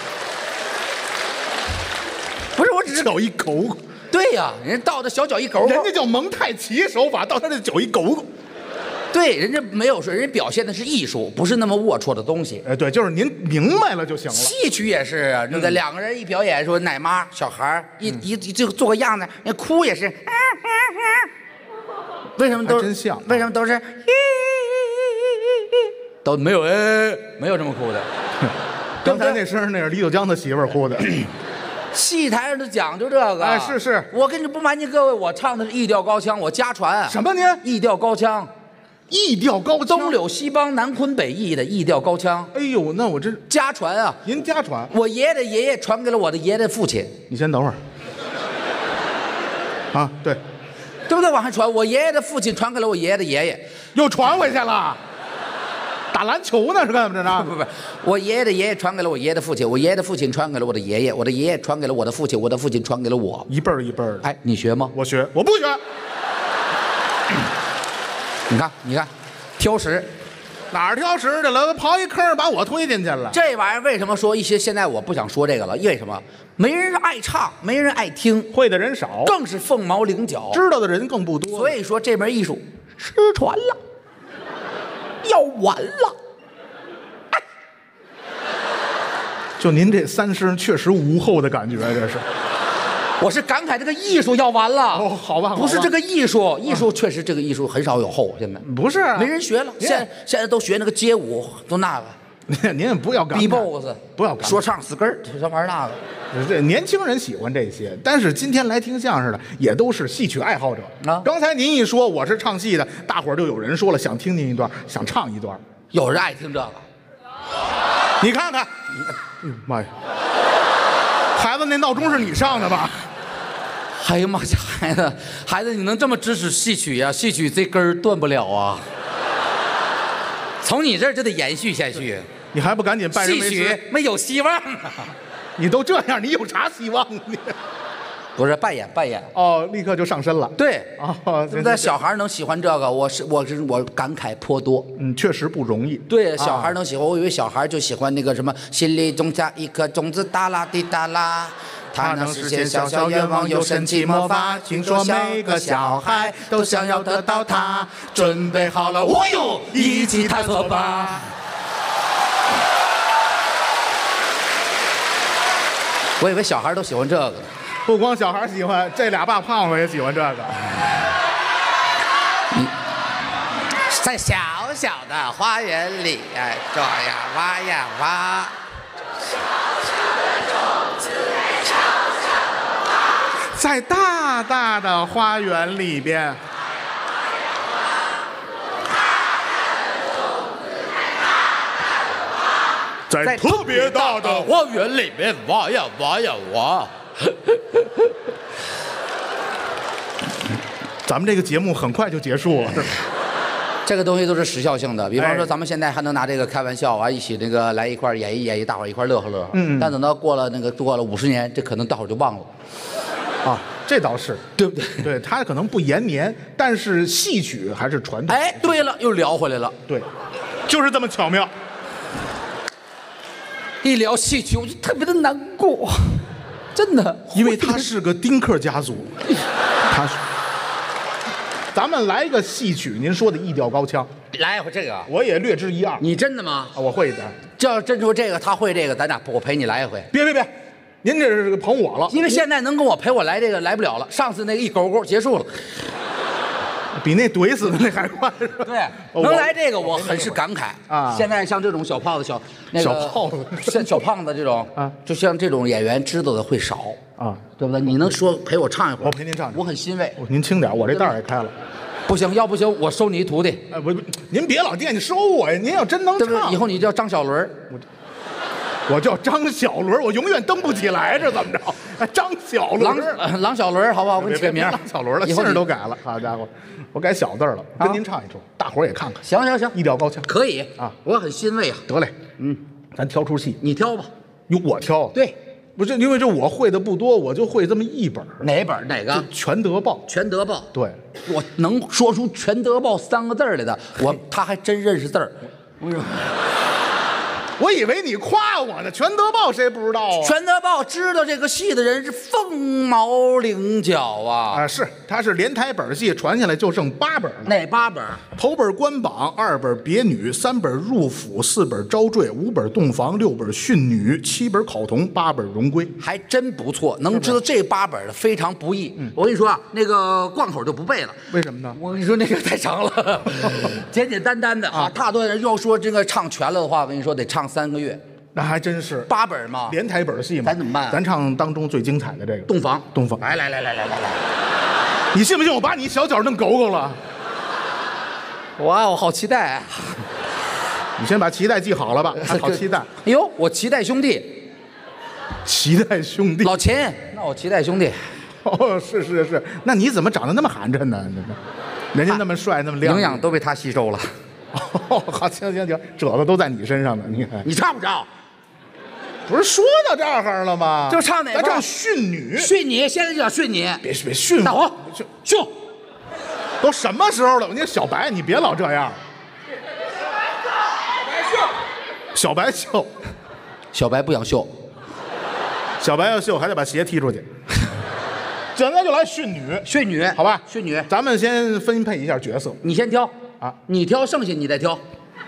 不是，我只是脚一勾。 对呀、啊，人家到的小脚一勾， 人家叫蒙太奇手法，到他这脚一勾勾。 对，人家没有说，人家表现的是艺术，不是那么龌龊的东西。 哎，对，就是您明白了就行了。 戏曲也是啊，对不对？嗯、两个人一表演，说奶妈小孩一、嗯、一一就做个样子，人哭也是。为什么都真像？ 为什么都是？都没有哎，没有这么哭的。 刚才那声那是李九江的媳妇儿哭的。 戏台上都讲究这个。 哎，是是。 我跟你不瞒您各位，我唱的是弋调高腔，我家传。 什么您？ 弋调高腔。 弋调高腔。 东柳西梆南昆北弋的弋调高腔。 哎呦，那我这家传啊。 您家传？ 我爷爷的爷爷传给了我的爷爷的父亲。 你先等会儿。啊，对。 对不对？往下传，我爷爷的父亲传给了我爷爷的爷爷， 又传回去了。打篮球呢是干什么呢？ 不不不，我爷爷的爷爷传给了我爷爷的父亲，我爷爷的父亲传给了我的爷爷，我的爷爷传给了我的父亲，我的父亲传给了我， 一辈儿一辈儿的。 哎，你学吗？ 我学，我不学。 你看，你看，挑食， 哪儿挑食的了？刨一坑把我推进去了。 这玩意儿为什么说一些现在我不想说这个了？为什么？没人爱唱，没人爱听， 会的人少， 更是凤毛麟角， 知道的人更不多。 所以说这门艺术失传了，要完了。哎， 就您这三声确实无后的感觉，这是。 我是感慨这个艺术要完了。 哦，好吧，好吧不是这个艺术，艺术确实这个艺术很少有后，现在不是、啊， 没人学了。现在现在都学那个街舞，都那个。 您您也不要感慨 B-box 不要感慨说唱死根儿，就玩那个。 这年轻人喜欢这些，但是今天来听相声的也都是戏曲爱好者啊。 刚才您一说我是唱戏的，大伙儿就有人说了，想听您一段，想唱一段。 有人爱听这个， 你看看，哎呦妈呀！孩子，那闹钟是你上的吧？ 哎呀妈呀，孩子，孩子，你能这么支持戏曲呀、啊？戏曲这根儿断不了啊！从你这儿就得延续下去。 你还不赶紧拜人为师？ 戏曲没有希望啊！ 你都这样，你有啥希望？你不是扮演扮演哦，立刻就上身了。 对哦， 对不对？小孩能喜欢这个，我是我是我感慨颇多。 嗯，确实不容易。 对，小孩能喜欢，我以为小孩就喜欢那个什么，心里种下一颗种子，哒啦滴哒啦。他能实现小小愿望，有神奇魔法。听说每个小孩都想要得到它，准备好了，哦呦，一起探索吧。我以为小孩都喜欢这个， 不光小孩喜欢，这俩大胖子也喜欢这个。 你在小小的花园里，哎，抓呀挖呀挖。 在大大的花园里边，在特别大的花园里面挖呀挖呀挖。 咱们这个节目很快就结束了。 这个东西都是时效性的，比方说咱们现在还能拿这个开玩笑啊，一起那个来一块演一演绎，大伙儿一块乐呵乐呵。嗯。但等到过了那个过了五十年，这可能大伙儿就忘了。 啊，这倒是， 对不对？ 对，他可能不延年，但是戏曲还是传统。 哎，对了，又聊回来了。 对，就是这么巧妙。 一聊戏曲，我就特别的难过，真的， 因为他是个丁克家族。他是。咱们来一个戏曲，您说的弋调高腔， 来一回这个， 我也略知一二。 你真的吗？ 啊，我会一点。 这要真说这个，他会这个，咱俩我陪你来一回。 别别别，您这是捧我了。 因为现在能跟我陪我来这个来不了了，上次那个一勾勾结束了， 比那怼死的那还快。 对，能来这个我很是感慨啊。 现在像这种小胖子、小那个小胖子、 像小胖子这种啊，就像这种演员知道的会少啊，对不对？你能说陪我唱一会儿？ 我陪您唱， 我很欣慰。 您轻点，我这袋儿也开了。 不行，要不行，我收你一徒弟。 哎，不，您别老惦记收我呀！您要真能唱， 对不对？以后你叫张小伦。 我叫张小轮，我永远登不起来，这怎么着？哎，张小郎轮， 呃郎小轮，好不好？我给你起个名儿， 张小轮了， 以后你姓儿都改了。好家伙，我改小字儿了，跟您唱一出，大伙儿也看看， 行行行， 一调高腔。 可以啊， 我很欣慰啊。 得嘞，嗯，咱挑出戏， 你挑吧。 由我挑。 对， 不是因为这我会的不多，我就会这么一本儿， 哪本哪个？ 就全德报。 全德报。 对， 我能说出全德报三个字儿来的，我他还真认识字儿。我跟你说， 我以为你夸我呢，全德报谁不知道啊？ 全德报知道这个戏的人是凤毛麟角啊！ 啊，是，它是连台本戏传下来就剩八本了。 哪八本？ 头本官榜，二本别女，三本入府，四本招赘，五本洞房，六本训女，七本考童，八本荣归。 还真不错，能知道这八本的非常不易。我跟你说啊，那个贯口就不背了。 为什么呢？ 我跟你说，那个太长了，简简单单的啊。大多人要说这个唱全了的话，我跟你说得唱三个月。 那还真是八本嘛， 连台本戏嘛， 咱怎么办啊？ 咱唱当中最精彩的这个洞房。 洞房， 来来来来来来来， 你信不信我把你小脚弄狗狗了？ 哇，我好期待啊！ 你先把脐带系好了吧，还好期待。 哎呦，我脐带兄弟， 脐带兄弟， 老秦，那我脐带兄弟， 哦，是是是，那你怎么长得那么寒碜呢？人家那么帅，那么亮， 营养都被他吸收了。 哦，好，行行行，褶子都在你身上呢，你看。 你唱不唱？ 不是说到这儿了吗？ 就唱哪个？ 咱唱训女。 训你，现在就想训你。 别别训大伙训训。 都什么时候了？你小白，你别老这样。小白秀， 小白不想秀， 小白要秀还得把鞋踢出去。现在就来训女， 训女， 好吧？ 训女， 咱们先分配一下角色， 你先挑啊， 你挑，剩下你再挑。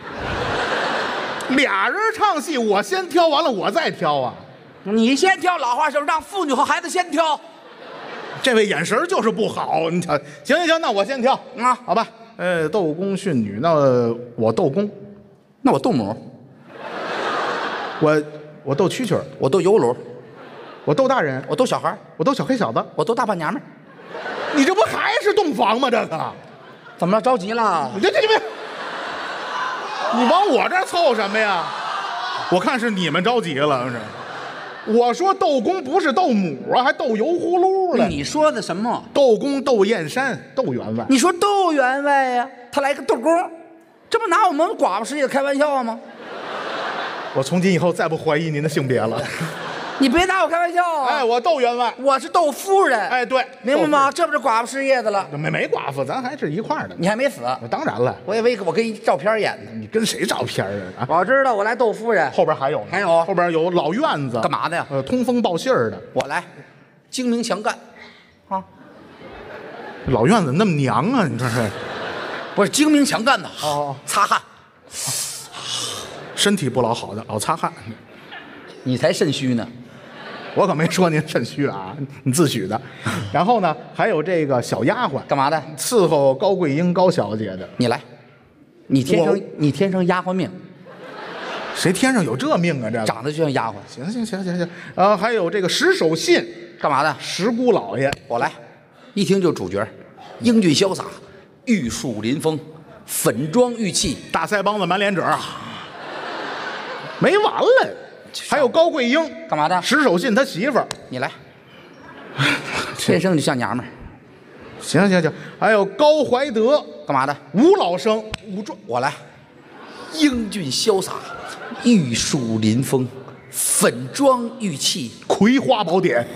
俩人唱戏，我先挑完了，我再挑啊。 你先挑，老话说，让妇女和孩子先挑。 这位眼神就是不好，你瞧，行行行，那我先挑啊， 好吧？呃，斗公训女，那我斗公， 那我斗母， 我我斗蛐蛐儿， 我斗油炉， 我斗大人， 我斗小孩， 我斗小黑小子， 我斗大半娘们儿。 你这不还是洞房吗？这个， 怎么了？着急了？ 你这这这，你往我这儿凑什么呀？我看是你们着急了，是。我说斗公不是斗母啊，还斗油葫芦了。 你说的什么？ 斗公斗燕山，斗员外。 你说斗员外呀？他来个斗公，这不拿我们寡妇事业开玩笑吗？ 我从今以后再不怀疑您的性别了。 你别拿我开玩笑啊！ 哎，我斗员外， 我是斗夫人。 哎，对， 明白吗？这不是寡妇事业的了。 没没寡妇，咱还是一块儿的。 你还没死？ 当然了， 我以为我跟一照片演的。 你跟谁照片啊？ 我知道，我来斗夫人。 后边还有呢， 还有后边有老院子， 干嘛的呀？ 呃，通风报信儿的。 我来，精明强干，啊， 老院子那么娘啊？你说是？ 不是精明强干的， 哦， 擦汗， 身体不老好的，老擦汗。 你才肾虚呢。 我可没说您肾虚啊，你自诩的。然后呢，还有这个小丫鬟， 干嘛的？ 伺候高桂英高小姐的。 你来，你天生你天生丫鬟命。 谁天上有这命啊？这长得就像丫鬟。 行行行行行，呃，还有这个石守信， 干嘛的？ 石姑老爷。 我来，一听就主角，英俊潇洒，玉树临风，粉妆玉砌， 大腮帮子满脸褶儿，没完了。还有高桂英， 干嘛的？ 石守信他媳妇儿。 你来，天生就像娘们儿。 行行行，还有高怀德， 干嘛的？ 吴老生，武状。 我来，英俊潇洒，玉树临风，粉妆玉砌， 葵花宝典。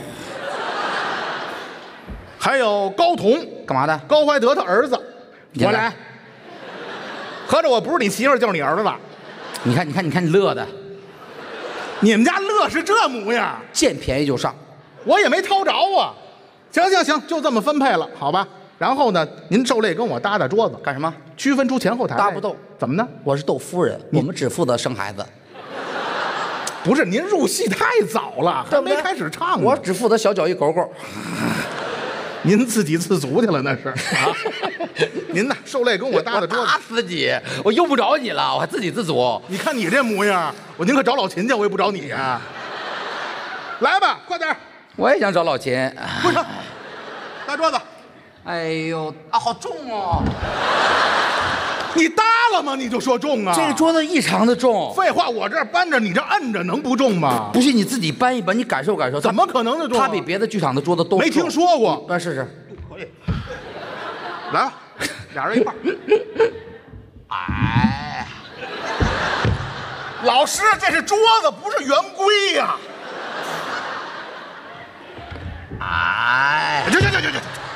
还有高彤， 干嘛的？ 高怀德他儿子。我来来，合着我不是你媳妇儿就是你儿子了。 你看，你看，你看，你乐的。 你们家乐是这模样， 见便宜就上， 我也没掏着啊。行行行，就这么分配了，好吧？然后呢，您受累跟我搭搭桌子， 干什么？ 区分出前后台。 搭不动， 怎么呢？ 我是斗夫人，我们只负责生孩子。 不是，您入戏太早了，还没开始唱呢。 我只负责小脚一狗狗。 您自给自足去了那是啊？您呐，受累跟我搭搭桌子。 打死你！我用不着你了，我还自给自足。 你看你这模样，我宁可找老秦去，我也不找你啊。来吧，快点！ 我也想找老秦。 不成，搭桌子。 哎呦啊，好重哦！ 你耷拉吗？你就说重啊？ 这个桌子异常的重。 废话，我这儿搬着，你这摁着，能不重吗？ 不信你自己搬一搬，你感受感受。 怎么可能的重、啊？ 它比别的剧场的桌子都重。 没听说过。 搬试试。 可以。来吧，俩人一块儿。 哎， 老师，这是桌子，不是圆规呀、 啊。哎， 这这这这这。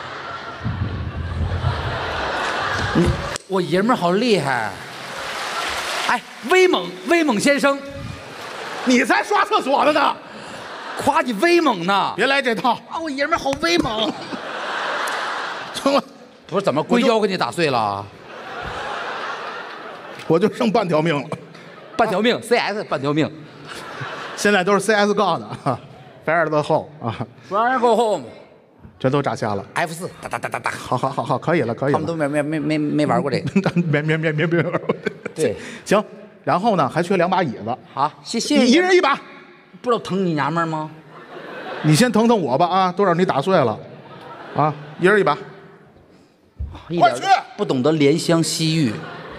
你我爷们儿好厉害。哎，威猛威猛先生， 你才刷厕所的呢， 夸你威猛呢。 别来这套啊！我爷们儿好威猛。 成了， 不是怎么硅胶给你打碎了？ 我就剩半条命了。 半条命 ，C S 半条命。 现在都是 C S 杠的啊 ，Fire the hole 啊 ，Fire go home， 全都炸瞎了。 F 四，哒哒哒哒哒。 好好好好，可以了，可以了。 他们都没没没没没玩过这个。 别别别别别玩过。 对， 行。然后呢，还缺两把椅子。 好，谢谢。 一人一把。 不知道疼你娘们儿吗？ 你先疼疼我吧啊，都让你打碎了，啊，一人一把。快去！ 不懂得怜香惜玉。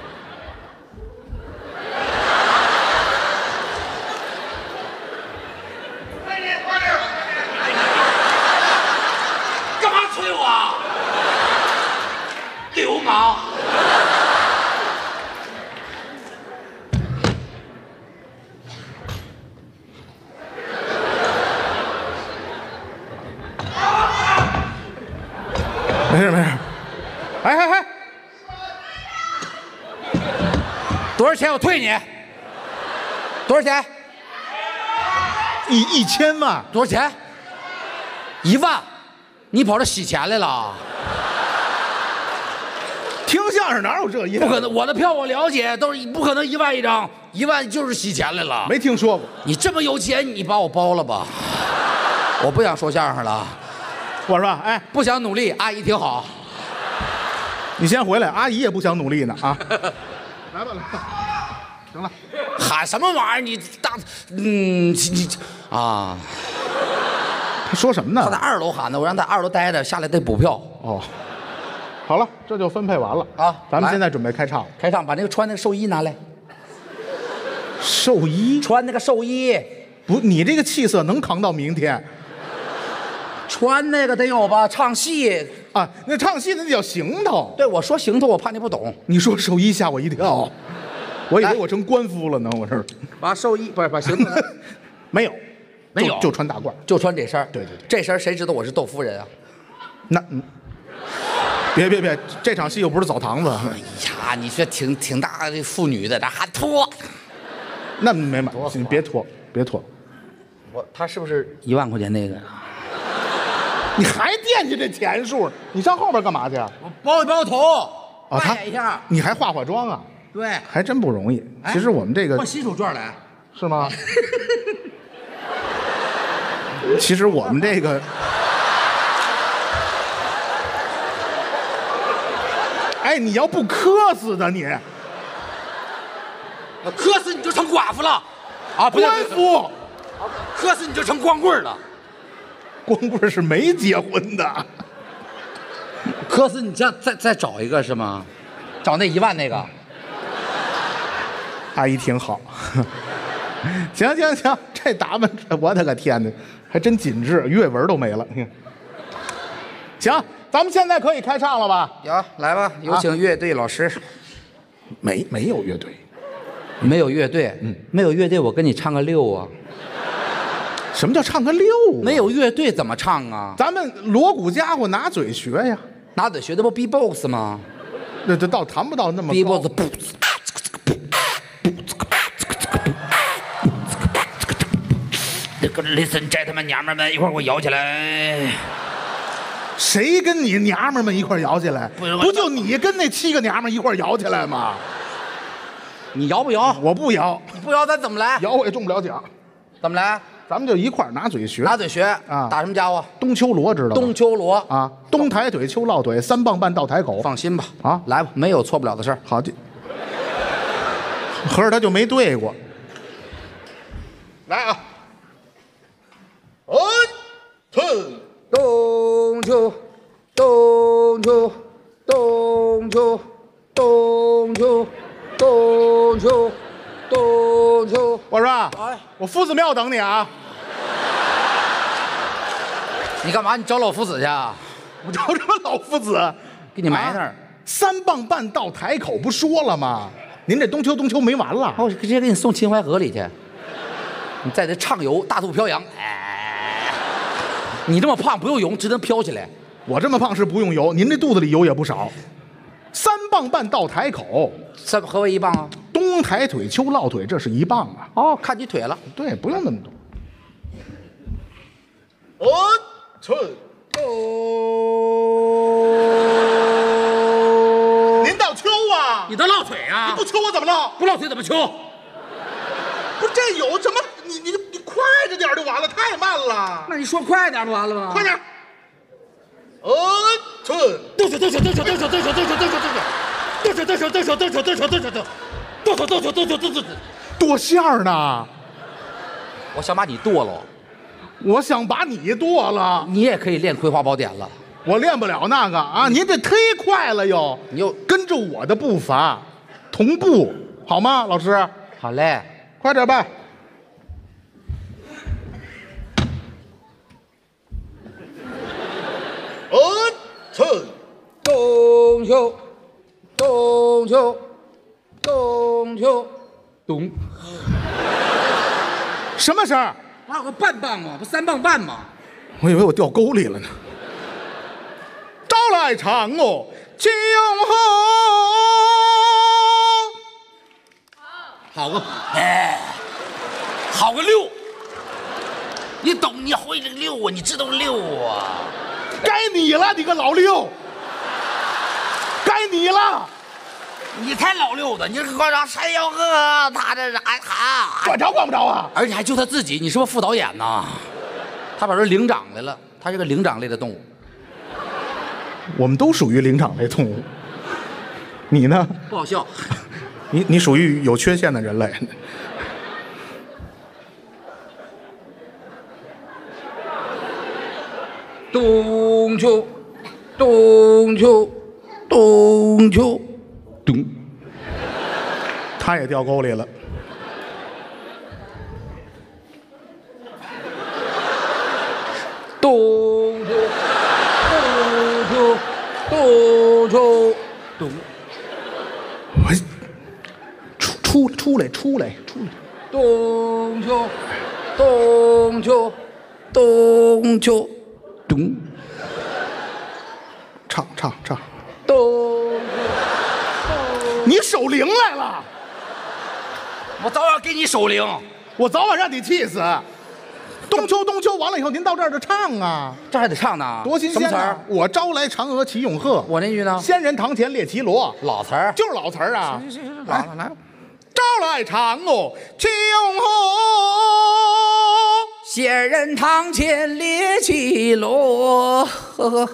干嘛催我？流氓！ 没事没事。哎哎哎！ 多少钱？我退你。多少钱？ 一一千万？ 多少钱？一万？你跑这洗钱来了？ 听相声哪有这业？ 不可能，我的票我了解，都是不可能一万一张，一万就是洗钱来了。 没听说过。 你这么有钱，你把我包了吧？我不想说相声了。 我说，哎， 不想努力，阿姨挺好。 你先回来，阿姨也不想努力呢啊！来吧来吧，行了。 喊什么玩意儿？你大，嗯，你啊。 他说什么呢？ 他在二楼喊的，我让他二楼待着，下来得补票。 哦，好了，这就分配完了啊。 咱们现在准备开唱， 开唱，把那个穿那个寿衣拿来。 寿衣？ 穿那个寿衣。 不，你这个气色能扛到明天？ 穿那个得有吧？唱戏啊，那唱戏那叫行头。 对，我说行头，我怕你不懂。 你说寿衣吓我一跳，我以为我成官夫了呢。我这把寿衣不是把行头没有， 没有， 就穿大褂， 就穿这身。 对对对， 这身谁知道我是窦夫人啊？ 那嗯，别别别，这场戏又不是澡堂子。 哎呀，你说挺挺大的妇女的，这还脱？ 那没买，你别脱，别脱。 我他是不是一万块钱那个？ 你还惦记这钱数？你上后边干嘛去？ 我包一包头， 啊，他一下， 你还化化妆啊？ 对， 还真不容易。其实我们这个换洗手绢来， 是吗？其实我们这个，哎，你要不磕死的你， 磕死你就成寡妇了啊！ 官夫， 磕死你就成光棍了。 光棍是没结婚的， 磕死你这样再再找一个是吗？找那一万那个， 阿姨挺好。行行行，这打扮，我的个天哪，还真紧致，月纹都没了。行，咱们现在可以开唱了吧？ 有，来吧，有请乐队老师。 没没有乐队， 没有乐队，嗯，没有乐队，我跟你唱个六啊。 什么叫唱个六啊？ 没有乐队怎么唱啊？ 咱们锣鼓家伙拿嘴学呀， 拿嘴学的不 B-box 吗？ 那这倒谈不到那么 B-box 不。那个 listen gentlemen 娘们们一块儿给我摇起来。 谁跟你娘们们一块摇起来？不就你跟那七个娘们一块摇起来吗？ 你摇不摇？ 我不摇。 你不摇咱怎么来？ 摇我也中不了奖。 怎么来？ 咱们就一块拿嘴学。 拿嘴学啊！ 打什么家伙？ 冬秋锣知道吗？ 冬秋锣啊，冬抬腿，秋落腿，三棒半到台口。 放心吧， 啊， 来吧，没有错不了的事儿。 好的。合着他就没对过。来啊！One two。 冬秋，冬秋，冬秋，冬秋，冬我夫子庙等你啊。 你干嘛？你找老夫子去啊？ 我找什么老夫子？ 给你埋那儿。啊、 三磅半到台口，不说了吗？您这冬秋冬秋没完了。 我直接给你送秦淮河里去。你在这畅游，大肚飘扬。哎，你这么胖不用游，只能飘起来。 我这么胖是不用游，您这肚子里油也不少。三磅半到台口， 三何为一磅啊？ 东抬腿，秋落腿，这是一磅啊。 哦，看你腿了。 对，不用那么多。哦，春哦，您倒秋啊？ 你倒落腿啊？ 你不秋我怎么落？ 不落腿怎么秋？ 不是这有怎么？你你你快着点就完了，太慢了。 那你说快点不完了吗？ 快点。哦，春， 动手动手动手动手动手动手动手动手动手动手动手动手动手动手动手动手动手动手剁馅儿呢。 我想把你剁了。 我想把你剁了。 你也可以练《葵花宝典》了。 我练不了那个啊！您这忒快了又， 你又跟着我的步伐同步，好吗，老师？ 好嘞， 快点吧。哦，春， 冬秋，冬秋，冬秋，冬。 什么声儿？ 还有个半磅吗？不三磅半吗？ 我以为我掉沟里了呢。招来嫦娥起永河，好个哎，好个六！你懂？你会这个六啊？你知道六啊？ 该你了，你个老六！该你了！ 你才老六的，你这管着谁要喝？他这是还还管着管不着啊？ 而且还就他自己，你是不是副导演呢？他把这领长来了，他是个灵长类的动物。 我们都属于灵长类动物。你呢？ 不好笑。 你你属于有缺陷的人类。 冬秋，冬秋，冬秋，冬。 他也掉沟里了。 冬秋，冬秋，冬秋，冬。 我出出出来出来出来。 冬秋，冬秋，冬秋，冬。 唱唱唱。 冬。 你守灵来了。 我早晚给你守灵， 我早晚让你气死。冬秋冬秋完了以后，您到这儿就唱啊， 这还得唱呢， 多新鲜什么词儿？ 我招来嫦娥起永鹤， 我那句呢？ 仙人堂前列绮罗， 老词儿， 就是老词儿啊。 行行行，来来来， 招来嫦娥起永鹤， 仙人堂前列绮罗。呵呵，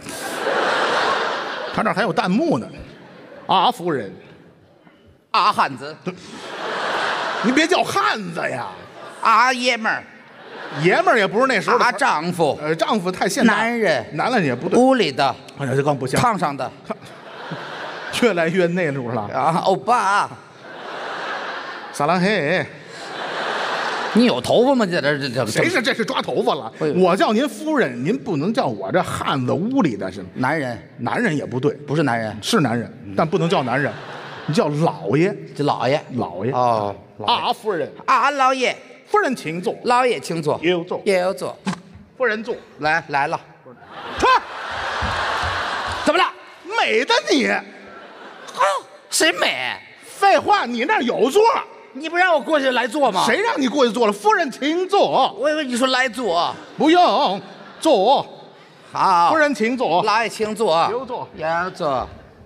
他这儿还有弹幕呢。啊，夫人， 啊汉子， 你别叫汉子呀， 啊爷们儿， 爷们儿也不是那时候的。 啊丈夫， 呃，丈夫太现代。 男人， 男人也不对。 屋里的， 哎呀，这更不像。 炕上的， 越来越内陆了。 啊，欧巴， 撒浪嘿。 你有头发吗？在这这这谁是这是抓头发了？我叫您夫人，您不能叫我这汉子屋里的是男人， 男人也不对， 不是男人， 是男人，但不能叫男人，你叫老爷， 这老爷， 老爷哦， 啊，夫人啊，老爷， 夫人请坐， 老爷请坐， 也有坐， 也有坐， 夫人坐， 来来了， 看， 怎么了？ 美的你， 啊，谁美？ 废话，你那儿有座。 你不让我过去来坐吗？ 谁让你过去坐了？夫人请坐。 我以为你说来坐。 不用，坐。 好。 夫人请坐。 老爷请坐。 有坐。 有坐。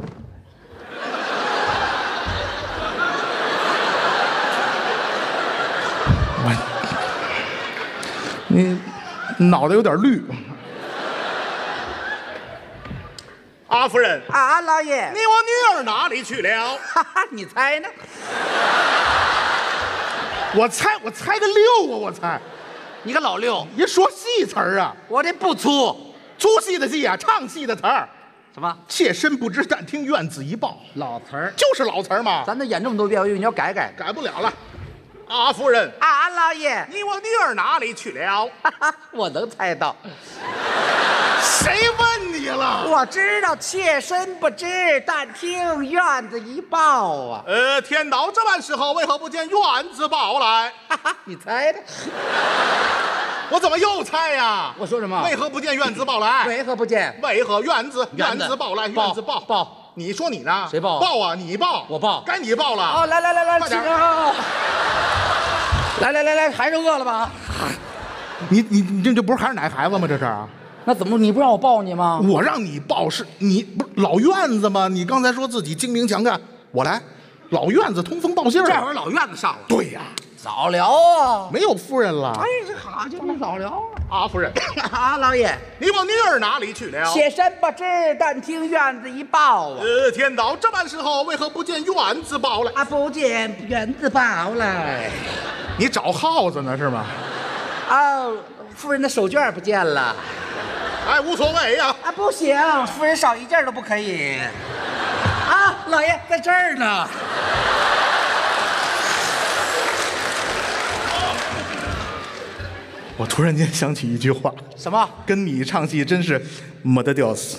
你脑袋有点绿。啊，夫人。 啊，老爷。 你我女儿哪里去了？ 哈哈，你猜呢？ 我猜，我猜个六啊！我猜， 你个老六， 你说戏词儿啊？ 我这不粗， 粗戏的戏啊，唱戏的词儿。 什么？ 妾身不知，但听院子一报。 老词儿， 就是老词儿嘛。 咱都演这么多遍，我以为你要改改， 改不了了。 啊，夫人， 啊，老爷， 你我女儿哪里去了？ 哈哈，我能猜到。 谁问你了？ 我知道妾身不知，但听院子一报啊。 呃，天道这般时候，为何不见院子报来？ 哈哈，你猜的？ 我怎么又猜呀？ 我说什么？ 为何不见院子报来？ 为何不见？ 为何院子院子子报来？ 报院子报报。 你说你呢？ 谁报？ 报啊！你报。 我报。 该你报了。 哦，来来来来， 快点起来！来来来来，还是饿了吧？ 你你你这这不是还是奶孩子吗？这是？ 那怎么你不让我抱你吗？ 我让你报是你不是老院子吗？你刚才说自己精明强干，我来，老院子通风报信儿。 这会儿老院子上了。 对呀， 早聊啊！ 没有夫人了。 哎，这好家伙，早聊啊，夫人， 啊！老爷， 你我女儿哪里去了？ 妾身不知，但听院子一报啊。 呃，天道这般时候，为何不见院子报来？ 啊，不见院子报来。 你找耗子呢是吗？ 啊，夫人的手绢不见了。 哎，无所谓呀。 啊，不行，夫人少一件都不可以。啊，老爷在这儿呢。 我突然间想起一句话， 什么？ 跟你唱戏真是没得屌丝。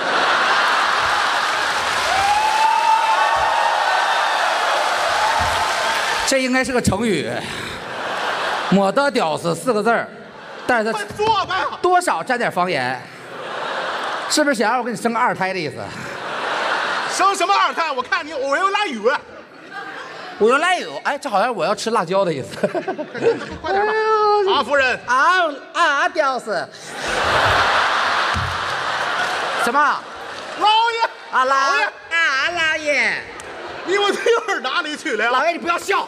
这应该是个成语，抹得屌丝四个字儿，但是它快坐吧。 多少沾点方言，是不是想让我给你生个二胎的意思？ 生什么二胎？我看你偶有来语。 我又来有，哎，这好像我要吃辣椒的意思。 快点吧。啊，夫人。 啊啊，屌丝！什么？ 老爷。 啊老老爷啊老爷， 你我女儿哪里去了？ 老爷你不要笑。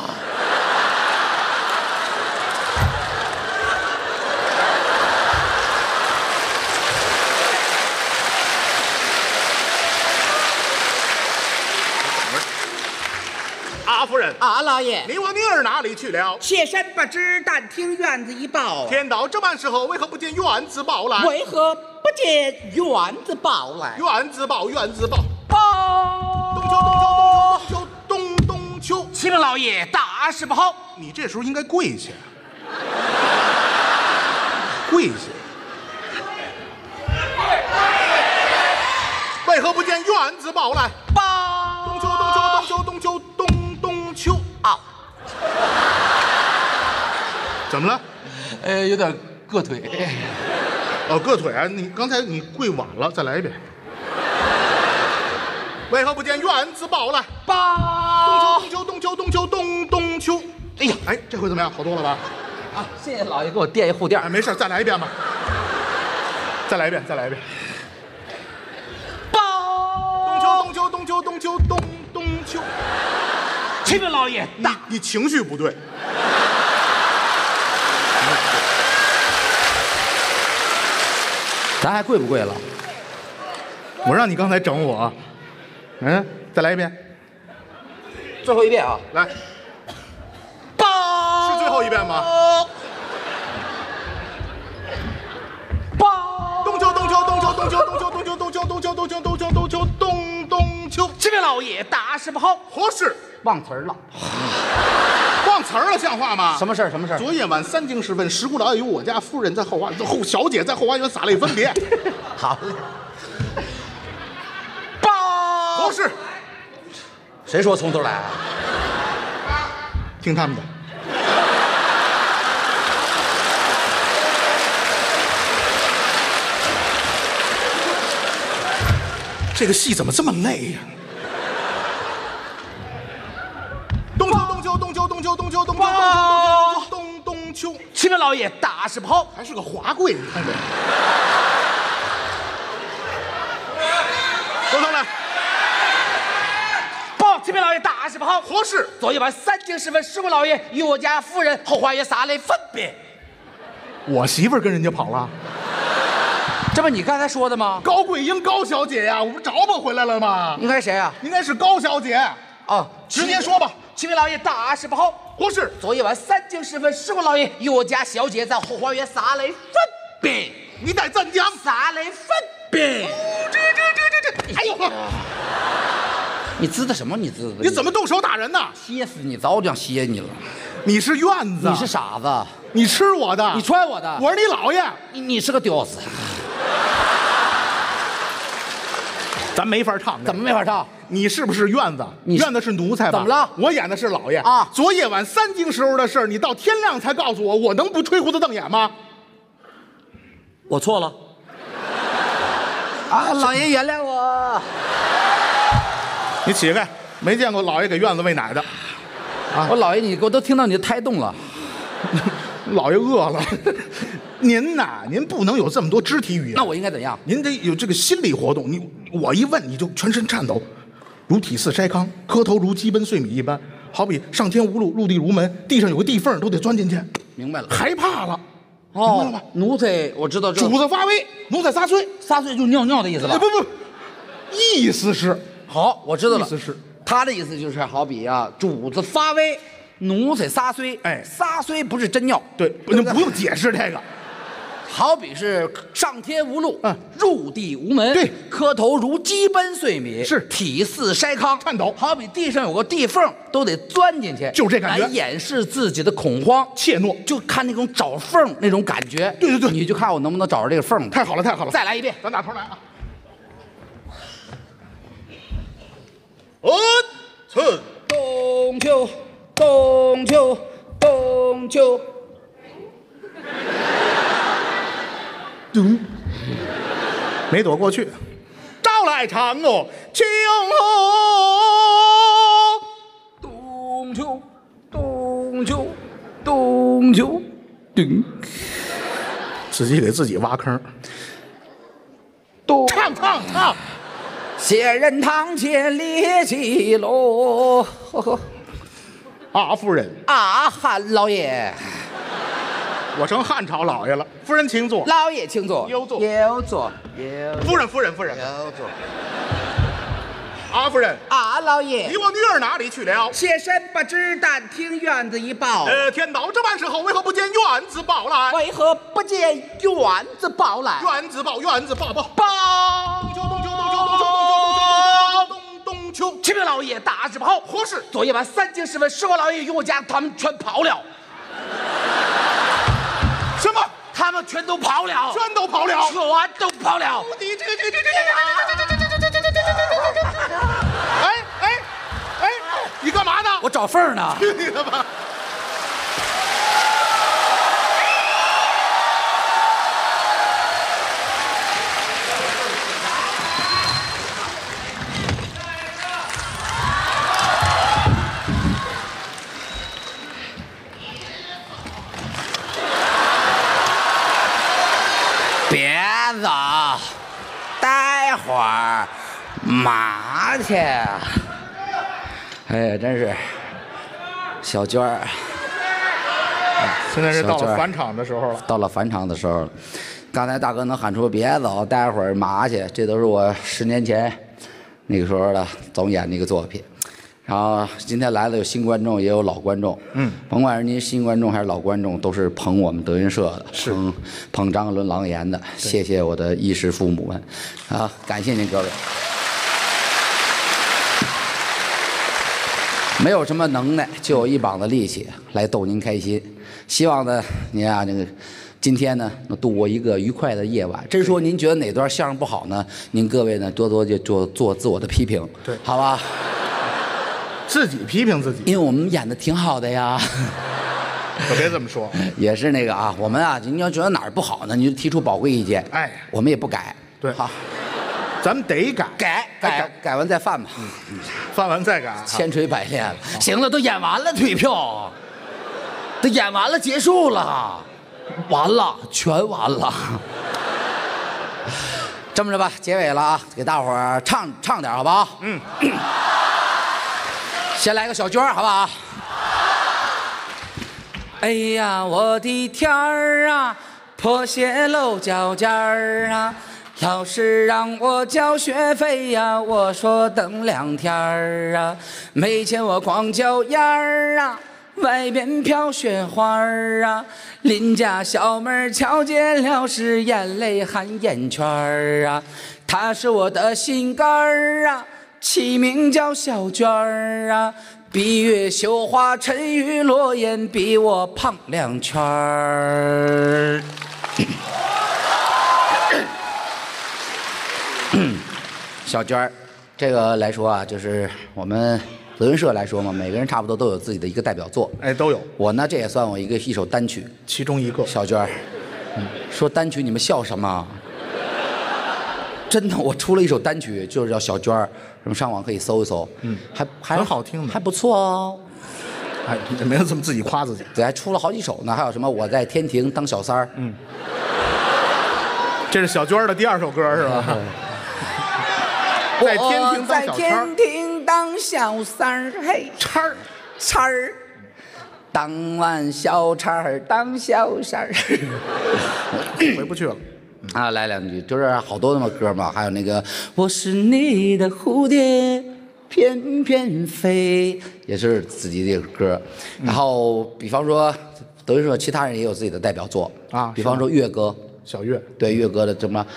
啊，夫人。 啊老爷， 你我女儿哪里去了？ 妾身不知，但听院子一报啊。 天道这般时候，为何不见院子报来？ 为何不见院子报来？ 院子报，院子报。 报！ 冬秋，冬秋，冬秋，冬秋，冬秋。 启禀老爷，大事不好！ 你这时候应该跪下，跪下。为何不见院子报来？ 报！ 冬秋，冬秋，冬秋，冬秋，冬冬秋。 啊！ 怎么了？ 呃，有点硌腿。 哦，硌腿啊！你刚才你跪晚了，再来一遍。为何不见院子报来？ 报！ 冬秋，冬秋，冬秋，冬冬秋。哎呀，哎，这回怎么样？好多了吧？ 啊，谢谢老爷给我垫一护垫。 哎，没事，再来一遍吧。再来一遍，再来一遍。 报！ 冬秋，冬秋，冬秋，冬秋，冬冬秋。 启禀老爷， 你你情绪不对。 咱还跪不跪了？ 我让你刚才整我，嗯，再来一遍。 最后一遍啊！ 来， 报！ 是最后一遍吗？ 报！ 冬秋，冬秋，冬秋，冬秋，冬秋，冬秋，冬秋，冬秋，冬秋，冬秋，冬秋，冬冬秋。 启禀老爷，大事不好！ 何事？ 忘词儿了。 忘词儿了，像话吗？ 什么事儿？什么事儿？ 昨夜晚三更时分，石姑老爷与我家夫人在后花后小姐在后花园洒泪分别。 好嘞。报！ 何事？ 谁说从头来啊？ 听他们的。这个戏怎么这么累呀？冬秋，冬秋，冬秋，冬秋，冬秋，冬秋，冬秋，冬秋，冬冬秋。 启禀老爷，大事不好！ 还是个华贵，你看这。说上来。 报！启禀老爷，大事不好！ 何事？ 昨夜晚三更时分，石姑老爷与我家夫人后花园洒泪分别。 我媳妇儿跟人家跑了。 这不你刚才说的吗？ 高桂英高小姐呀，我不找不回来了吗？ 应该谁啊？ 应该是高小姐。 哦， 直接说吧。 启禀老爷，大事不好！ 何事？ 昨夜晚三更时分，石姑老爷与我家小姐在后花园洒泪分别。 你得怎样？ 洒泪分别。 这这这这这！哎呦， 你滋的什么？你滋的？ 你怎么动手打人呢？ 歇死你！早就想歇你了。 你是院子， 你是傻子， 你吃我的， 你穿我的， 我是你姥爷， 你你是个屌丝， 咱没法唱。 怎么没法唱？ 你是不是院子？ 你是院子是奴才吧？ 怎么了？ 我演的是老爷啊。 昨夜晚三更时候的事儿，你到天亮才告诉我，我能不吹胡子瞪眼吗？ 我错了。啊，老爷原谅我。 你起开，没见过老爷给院子喂奶的。 啊，我姥爷，你我都听到你的胎动了。 老爷饿了。您呐，您不能有这么多肢体语言。 那我应该怎样？ 您得有这个心理活动。你我一问你就全身颤抖，如体似筛糠，磕头如鸡奔碎米一般，好比上天无路，入地无门，地上有个地缝都得钻进去。 明白了， 害怕了。 哦， 明白了吧？ 奴才我知道， 主子发威，奴才撒碎。 撒碎就是尿尿的意思吧？ 不不，意思是好，我知道了。 意思是他的意思就是好比啊，主子发威，奴才撒虽。 哎撒虽不是真尿， 对， 对不对不用解释这个。 好比是上天无路， 嗯入地无门， 对， 磕头如鸡奔碎米， 是体似筛糠， 颤抖好比地上有个地缝，都得钻进去， 就这感觉来掩饰自己的恐慌怯懦， 就看那种找缝那种感觉。 对对对你就看我能不能找着这个缝。 太好了，太好了！ 再来一遍， 咱打头来啊！呃，寸冬秋，冬秋，冬秋。 咚，没躲过去。招来嫦娥，秋冬秋，冬秋，冬秋，咚， 自己给自己挖坑。 冬。 唱唱唱！ 谢人堂前列骑楼。 啊，夫人， 啊，汉老爷， 我成汉朝老爷了。夫人请坐。 老爷请坐， 有座有座，有夫人，夫人，夫人。 有座。 啊，夫人， 啊，老爷你，我女儿哪里去了？ 妾身不知，但听院子一报， 呃，天道这般时候，为何不见院子报来？ 为何不见院子报来？ 院子报，院子报报。 报！ 冬秋，冬秋，冬秋，冬秋，冬秋，冬秋，冬冬秋。 启禀老爷，大事不好！ 何事？ 昨夜晚三更时分，十国老爷与我家他们全跑了。 什么？ 他们全都跑了， 全都跑了。 全都跑了。 你这个这个这个这个！哎哎哎！你干嘛呢？ 我找缝呢。 去你的吧！ 别走，待会儿嘛去？哎呀，真是小娟儿， 现在是到小娟儿了返场的时候了。 到了返场的时候了。刚才大哥能喊出别走，待会儿嘛去？这都是我十年前那个时候的总演的一个作品。然后今天来了有新观众，也有老观众。 嗯， 甭管是您新观众还是老观众，都是捧我们德云社的， 是捧捧张伦郎言的。谢谢我的衣食父母们，啊，感谢您各位。没有什么能耐，就有一膀子力气来逗您开心。希望呢，您啊，这个今天呢，能度过一个愉快的夜晚。真说您觉得哪段相声不好呢？您各位呢，多多就做做自我的批评， 对好吧？ 自己批评自己， 因为我们演的挺好的呀。 可别这么说。 也是那个啊，我们啊，您要觉得哪儿不好呢，你就提出宝贵意见。 哎我们也不改。 对好， 咱们得改， 改改改完再犯吧。 翻完再改啊。 千锤百炼了。行了，都演完了，退票。都演完了，结束了，完了，全完了。这么着吧，结尾了啊，给大伙儿唱唱点好不好？ 嗯。 先来个小娟儿，好不好？哎呀，我的天儿啊，破鞋露脚尖儿啊，老师让我交学费呀，我说等两天儿啊，没钱我光脚丫儿啊，外边飘雪花儿啊，邻家小妹儿瞧见了是眼泪含眼圈儿啊，她是我的心肝儿啊。起名叫小娟儿啊， 闭月羞花，沉鱼落雁，比我胖两圈儿。小娟儿，这个来说啊，就是我们德云社来说嘛，每个人差不多都有自己的一个代表作。 哎，都有， 我呢，这也算我一个一首单曲。 其中一个。 小娟儿，嗯，说单曲你们笑什么？真的，我出了一首单曲，就是叫小娟儿，什么上网可以搜一搜，嗯，还还很好听的还不错哦。 哎，没有这么自己夸自己。 对，还出了好几首呢，还有什么我在天庭当小三儿，嗯， 这是小娟儿的第二首歌是吧？在天庭当小三儿， 在天庭当小三儿，嘿， 叉儿叉儿，当完小叉儿当小三儿， 回不去了。 啊，来两句，就是好多那么歌嘛，还有那个我是你的蝴蝶，翩翩飞，也是自己的歌。然后，比方说，德云社其他人也有自己的代表作啊， 比方说乐歌， 小岳， 对乐歌的什么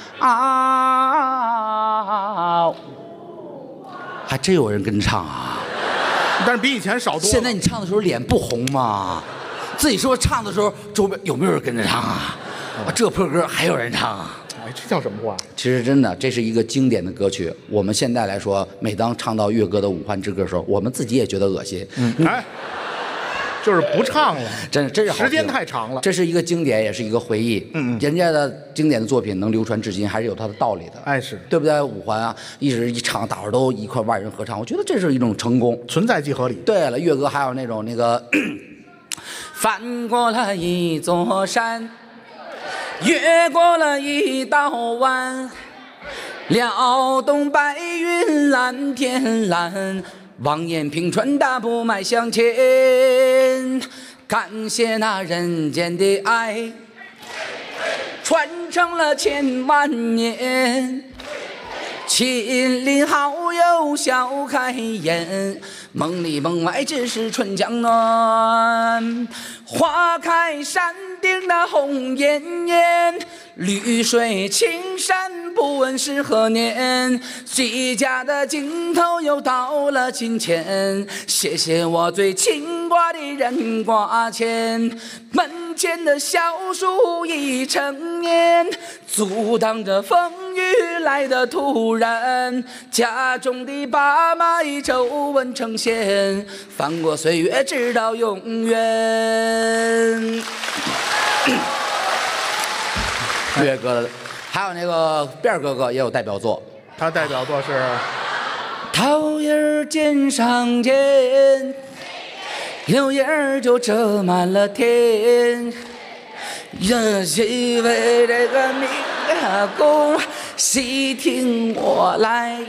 啊，还真有人跟着唱啊。 但是比以前少多了。 现在你唱的时候脸不红吗？自己说唱的时候，周边有没有人跟着唱啊？啊，这破歌还有人唱啊！ 哎，这叫什么话？ 其实真的，这是一个经典的歌曲。我们现在来说，每当唱到乐歌的五环之歌的时候，我们自己也觉得恶心。 嗯，哎，就是不唱了， 真的，真是好听时间太长了。 这是一个经典，也是一个回忆。 嗯嗯， 人家的经典的作品能流传至今，还是有它的道理的。 哎，是对不对？五环啊，一直一唱，大伙儿都一块万人合唱，我觉得这是一种成功， 存在即合理。 对了，乐歌还有那种那个，翻过了一座山。越过了一道弯，撩动白云蓝天蓝，望眼平川大步迈向前，感谢那人间的爱，传承了千万年。亲邻好友笑开颜，梦里梦外只是春江暖。花开山顶那红艳艳，绿水青山不问是何年。季家的尽头又到了金钱，谢谢我最牵挂的人挂钱。门前的小树已成年，阻挡着风雨来的突然。家中的爸妈已皱纹成线，翻过岁月直到永远。乐歌的，还有那个辫儿哥哥也有代表作， 他代表作是桃叶儿肩上肩，柳叶儿就遮满了天。这是为这个明公，细听我来。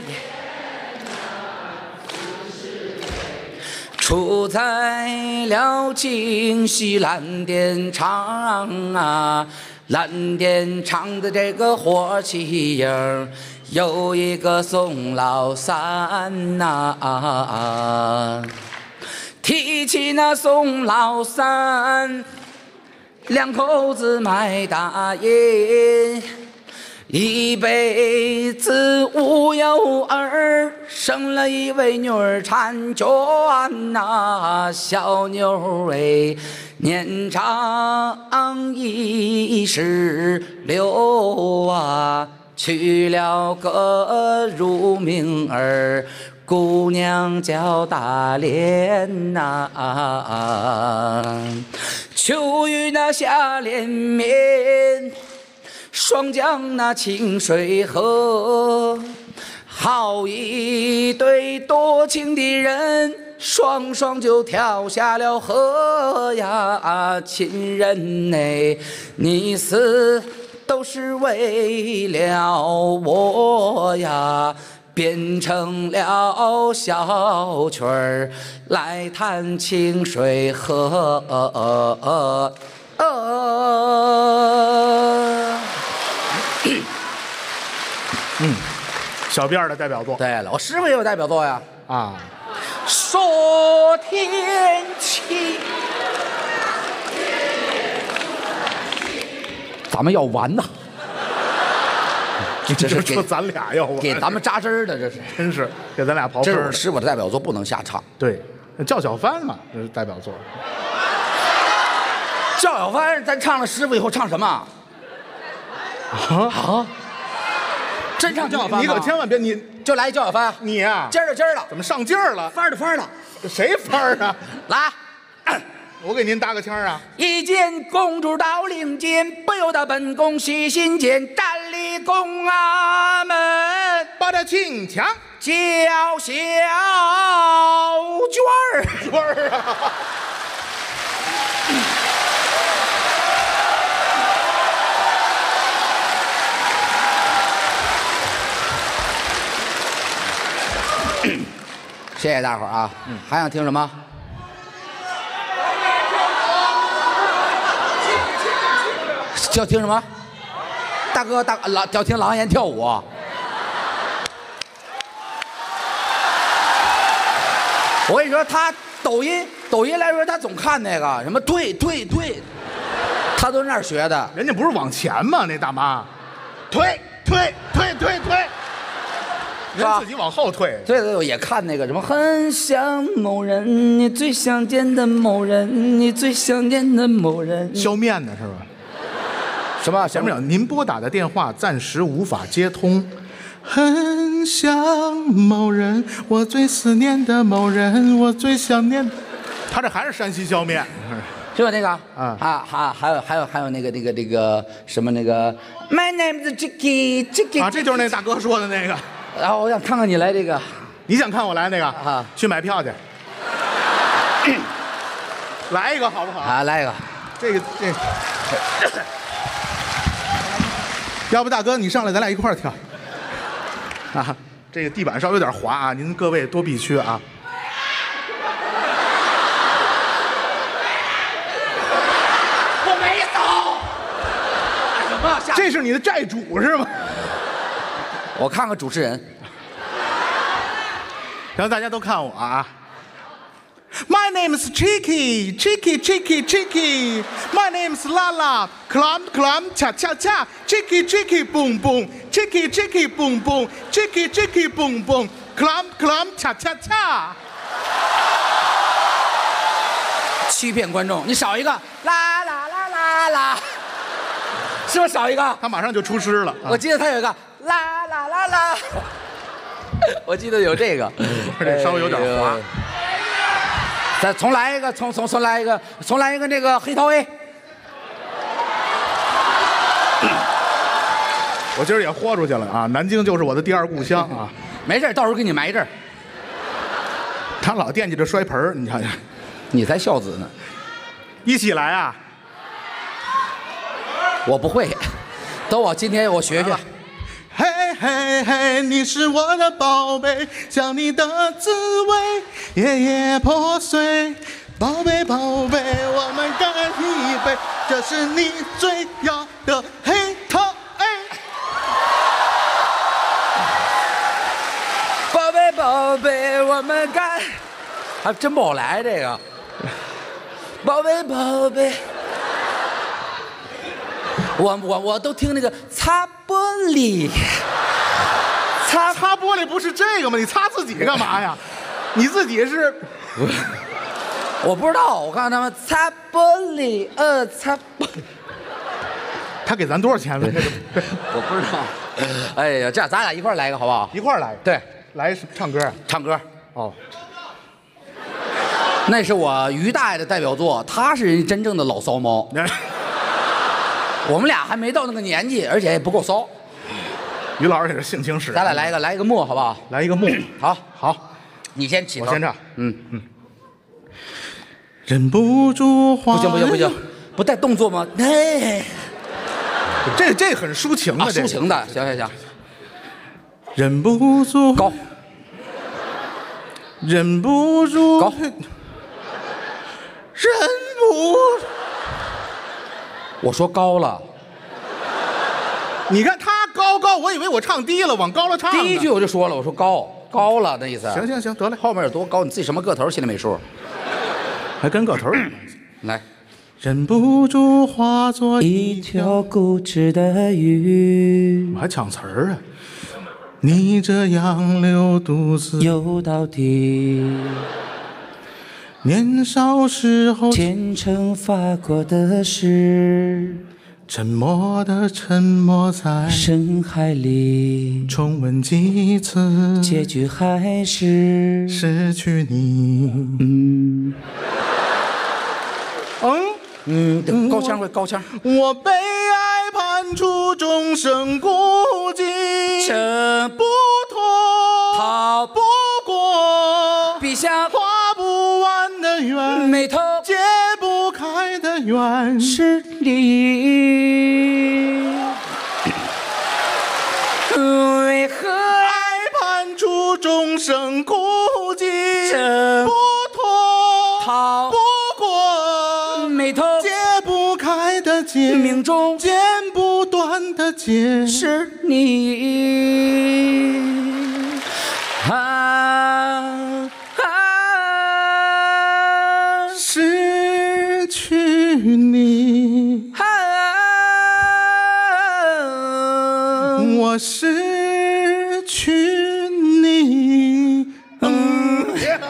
处在了京西蓝靛厂啊，蓝靛厂的这个火器营有一个宋老三呐、啊，提起那宋老三，两口子卖大烟，一辈子无有儿，生了一位女儿婵娟呐，小妞儿年长一十六啊，娶了个乳名儿，姑娘叫大莲呐、啊，秋雨那夏连绵，双江那清水河，好一对多情的人，双双就跳下了河呀！亲人哎，你死都是为了我呀！变成了小曲儿来弹清水河。 嗯，小辫儿的代表作。 对了，我师傅也有代表作呀。 啊， 说天气，咱们要完呐！这是给就说咱俩要完给咱们扎针儿的，这是真是给咱俩刨这是根儿的。 我师傅的代表作，不能瞎唱。 对， 叫小帆嘛，这是代表作。 赵小帆，咱唱了师傅以后唱什么？ 啊啊！真唱赵小帆吗？ 你可千万别你就来一赵小帆， 你呀、 今儿的今儿的， 怎么上劲儿了？ 翻儿的翻儿的， 这谁翻儿啊？ 来。 我给您搭个腔儿啊！ 一见公主到领间，不由得本宫喜心间，站立宫阿门， 把这请强叫小娟儿。 圈儿啊！ 谢谢大伙儿啊！嗯，还想听什么？要听什么？大哥，大郎要听狼烟跳舞。我跟你说，他抖音抖音来说，他总看那个什么退退退，他都那儿学的。 人家不是往前吗？那大妈，退退退退退， 是吧人自己往后退。 对对对，也看那个什么，很想某人，你最想见的某人，你最想念的某人。 削面呢是吧？ 什么？ 前面有您拨打的电话暂时无法接通。很想某人，我最思念的某人，我最想念。他这还是山西削面， 是吧？那个啊啊啊，还还有还有还有那个那个那个什么那个 My name is Jackie Jackie 啊，这就是那大哥说的那个。 然后我想看看你来这个， 你想看我来那个啊？ 去买票去。来一个好不好？ 啊，来一个。 这个这，要不大哥你上来，咱俩一块儿跳。啊，这个地板稍微有点滑啊，您各位多避区啊。 我没走。什么？下这是你的债主是吗？ 我看看主持人。 然后大家都看我啊。My name is Chicky, Chicky, Chicky, Chicky. My name is Lala, Clam, Clam, Cha, Cha, Cha. Chicky, Chicky, Boom, Boom. Chicky, Chicky, Boom, Boom. Chicky, Chicky, Boom, Boom. Clam, Clam, Cha, Cha, Cha. 欺骗观众，你少一个，啦啦啦啦啦，是不是少一个？ 他马上就出师了。 我记得他有一个啦啦啦啦，我记得有这个， 这稍微有点滑。 再重来一个，重重重来一个，重来一个那个黑桃 A。 我今儿也豁出去了啊！南京就是我的第二故乡啊！ 没事，到时候给你埋这儿。 他老惦记着摔盆儿，你瞧瞧。 你才孝子呢， 一起来啊！ 我不会，等我今天我学学。 嘿嘿嘿，你是我的宝贝，想你的滋味，夜夜破碎。宝贝宝贝，我们干一杯，这是你最要的黑桃 A。 宝贝宝贝，我们干，还真不好来这个。宝贝宝贝，我我我都听那个擦玻璃， 擦擦玻璃不是这个吗？你擦自己干嘛呀？你自己是我不知道，我看他们擦玻璃，呃，擦玻璃， 他给咱多少钱了？ 我不知道。哎呀，这样咱俩一块儿来一个好不好？ 一块儿来， 对， 来唱歌。 唱歌。 哦， 那是我于大爷的代表作，他是人真正的老骚猫。我们俩还没到那个年纪，而且也不够骚。 于老师也是性情使然。 咱俩来一个，来一个木，好不好？ 来一个木。 好， 好， 你先起头。 我先唱。 嗯嗯。 忍不住花。 不行不行不行，不带动作吗？哎， 这这很抒情啊， 的，这抒情的，行行行。 忍不住高， 忍不住高， 忍不。 我说高了， 你看他高高，我以为我唱低了，往高了唱呢。 第一句我就说了，我说高高了那意思。 行行行，得嘞， 后面有多高，你自己什么个头心里没数。 还跟个头有关系。 来， 忍不住化作一条固执的鱼我，还抢词儿啊！你这样流独自游到底。 年少时候虔诚发过的誓， 沉默的沉没在深海里， 重温几次， 结局还是失去你。 嗯嗯嗯，高腔会高腔。 我被爱判处终生孤寂， 这不脱逃不过， 陛下画不完的圆， 眉头解不开的缘， 是你，为何爱判处终生孤寂， 这不脱逃不过， 眉头解不开的结， 命中剪不断的结， 是你啊啊！ 失去你， 啊我失去你。嗯，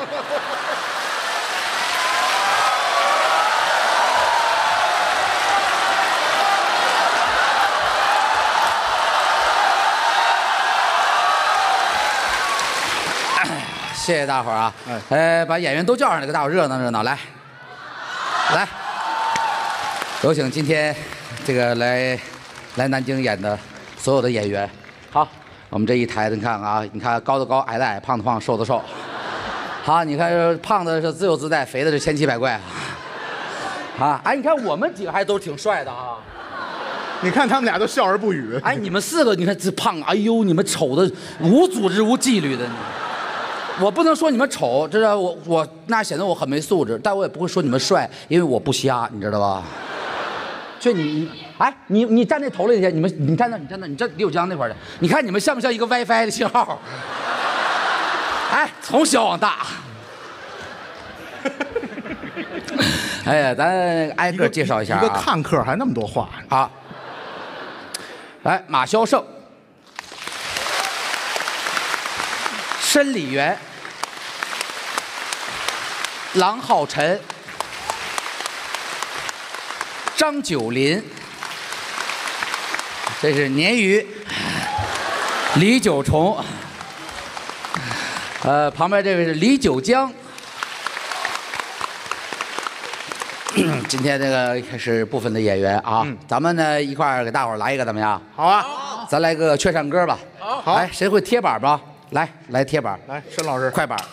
谢谢大伙儿啊！呃，把演员都叫上来，给大伙儿热闹热闹，来，来，有请今天这个来来南京演的所有的演员。好，我们这一台子你看看啊，你看高的高，矮的矮，胖的胖，瘦的瘦。好，你看胖的是自由自在，肥的是千奇百怪。啊，哎，你看我们几个还都挺帅的啊。 你看他们俩都笑而不语。 哎，你们四个，你看这胖，哎呦，你们丑的无组织无纪律的。我不能说你们丑，知道我我那显得我很没素质，但我也不会说你们帅，因为我不瞎，你知道吧？就你，哎，你你站那头里去，你们你站那，你站那，你站李九江那块儿去，你看你们像不像一个 WiFi 的信号？哎，从小往大。哎呀，咱挨个介绍一下啊。 一个看客还那么多话。 好，来，马萧胜、申李元、郎浩辰、张九龄，这是鲶鱼；李九重，呃，旁边这位是李九江。今天这个是部分的演员啊，嗯、咱们呢一块儿给大伙儿来一个怎么样？ 好啊， 咱来个劝唱歌吧。 好， 来，谁会贴板吧？来，来贴板。 来，申老师， 快板。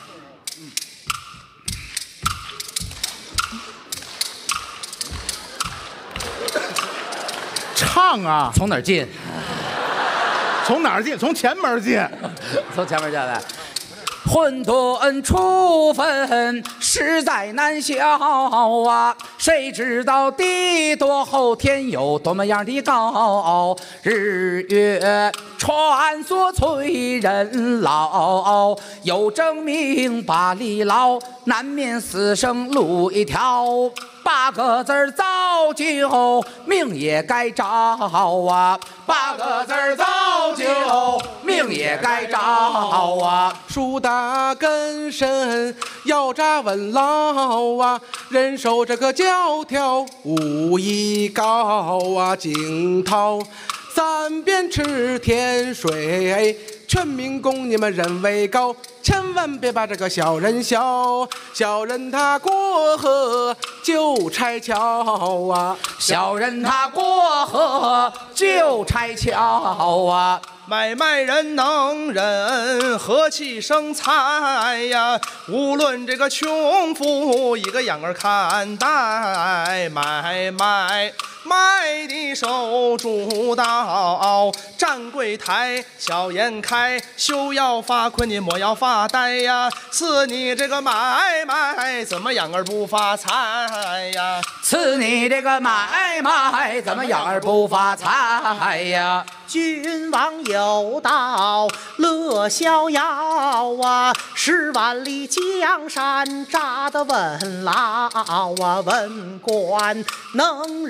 唱啊！ 从哪儿进？ 从哪儿进？从前门进。 从前面进来。混沌初分，实在难消啊！谁知道地多厚，天有多么样的高？日月穿梭催人老，有证明八里牢，难免死生路一条。八个字儿早就命也该着啊！八个字儿早就命也该着啊！ 树大根深，要扎稳牢啊！人手这个教条，武艺高啊！惊涛三遍吃天水，全民公你们人为高，千万别把这个小人笑。小人他过河就拆桥啊！ 小人他过河就拆桥啊！ 买卖人能人，和气生财呀！无论这个穷富，一个样儿看待。买卖卖的手主导，站柜台笑颜开，休要发困，你莫要发呆呀！赐你这个买卖，怎么样儿不发财呀？ 赐你这个买卖，怎么样儿不发财呀？ 君王有道乐逍遥啊，十万里江山扎得稳牢啊，文官能人大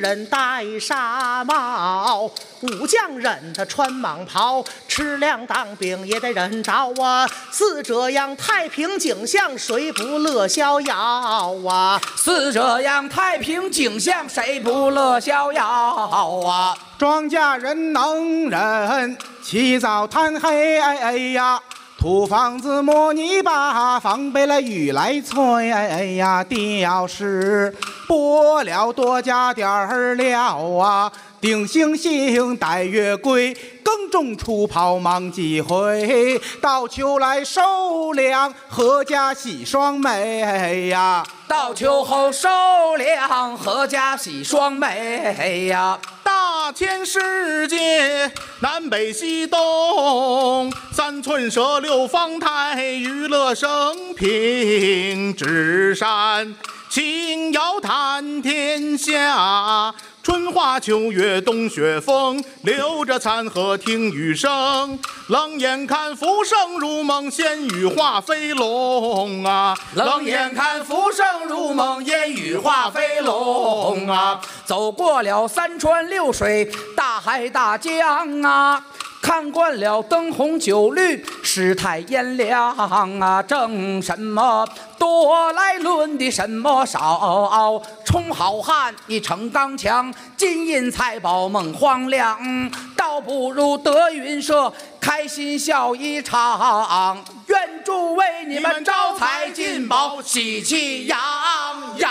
戴纱帽，武将人他穿蟒袍，吃粮当兵也得人着啊。似这样太平景象，谁不乐逍遥啊？ 似这样太平景象，谁不乐逍遥啊？ 庄稼人能人，起早贪黑呀。土房子磨泥巴，防备了雨来催呀。吊是拨了多加点儿料啊。顶星星带月桂，耕种出跑忙几回。到秋来收粮，阖家喜双美呀。 到秋后收粮，阖家喜双美呀。 大千世界，南北西东，三寸舍六方台，娱乐升平之山，轻摇谈天下。春花秋月冬雪风，留着残荷听雨声。冷眼看浮生如梦，烟雨化飞龙啊！ 冷眼看浮生如梦，烟雨化飞龙啊！走过了三川六水，大海大江啊！看惯了灯红酒绿，世态炎凉啊！争什么多来论的什么少？充好汉你逞刚强，金银财宝梦荒凉，倒不如德云社开心笑一场。愿诸位你们招财进宝，喜气洋洋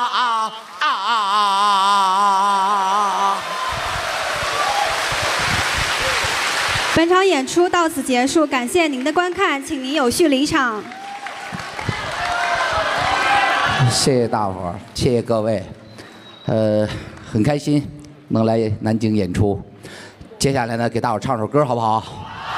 啊！ 本场演出到此结束，感谢您的观看，请您有序离场。 谢谢大伙儿，谢谢各位，呃，很开心能来南京演出。接下来呢，给大伙儿唱首歌，好不好？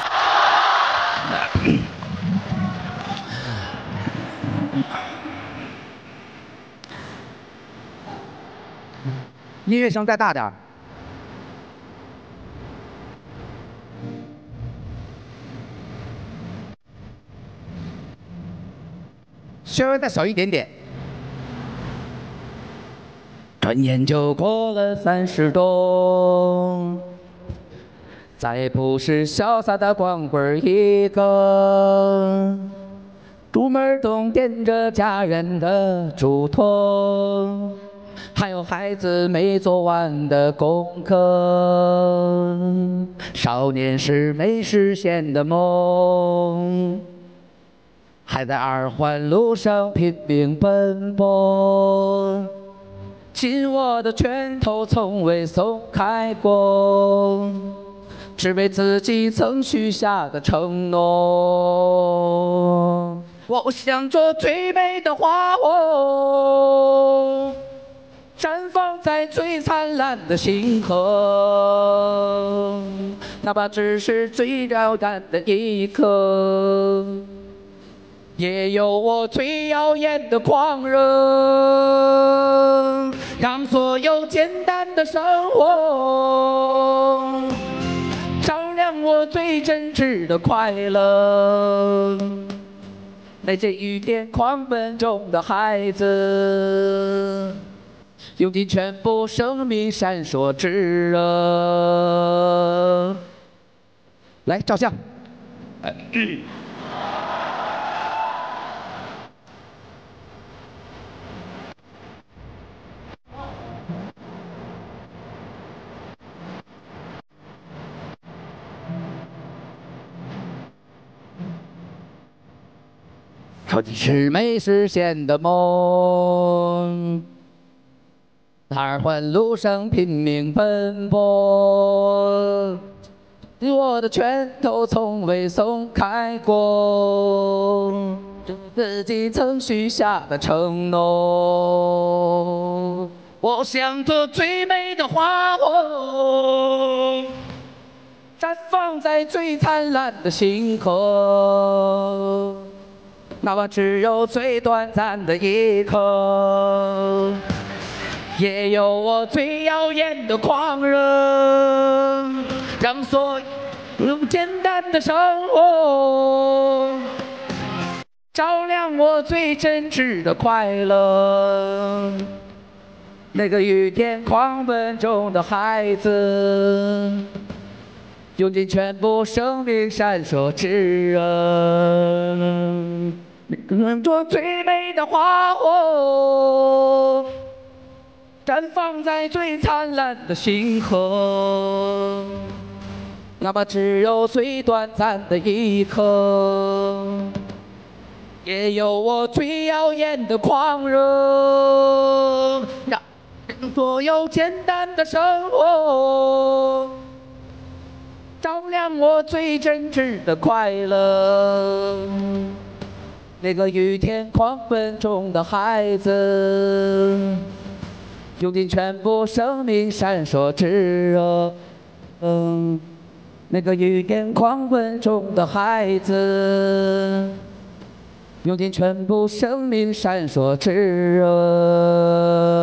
音乐声再大点儿。稍微再小一点点。转眼就过了三十冬，再不是潇洒的光棍一个，出门总惦着家人的嘱托，还有孩子没做完的功课，少年时没实现的梦，还在二环路上拼命奔波，紧握的拳头从未松开过，只为自己曾许下的承诺。我想做最美的花朵，绽放在最灿烂的星河，哪怕只是最遥远的一刻，也有我最耀眼的狂热，让所有简单的生活照亮我最真挚的快乐。那些雨天狂奔中的孩子，用尽全部生命闪烁炙热。来照相。哎嗯到底是没实现的梦，二环路上拼命奔波，我的拳头从未松开过，自己曾许下的承诺。我想做最美的花朵，绽放在最灿烂的星河，哪怕只有最短暂的一刻，也有我最耀眼的狂热，让所有简单的生活照亮我最真挚的快乐。 那个雨天狂奔中的孩子，用尽全部生命闪烁炽热。那朵最美的花火，绽放在最灿烂的星河。哪怕只有最短暂的一刻，也有我最耀眼的狂热。让所有简单的生活照亮我最真挚的快乐。那个雨天狂奔中的孩子，用尽全部生命闪烁炽热。嗯，那个雨天狂奔中的孩子，用尽全部生命闪烁炽热。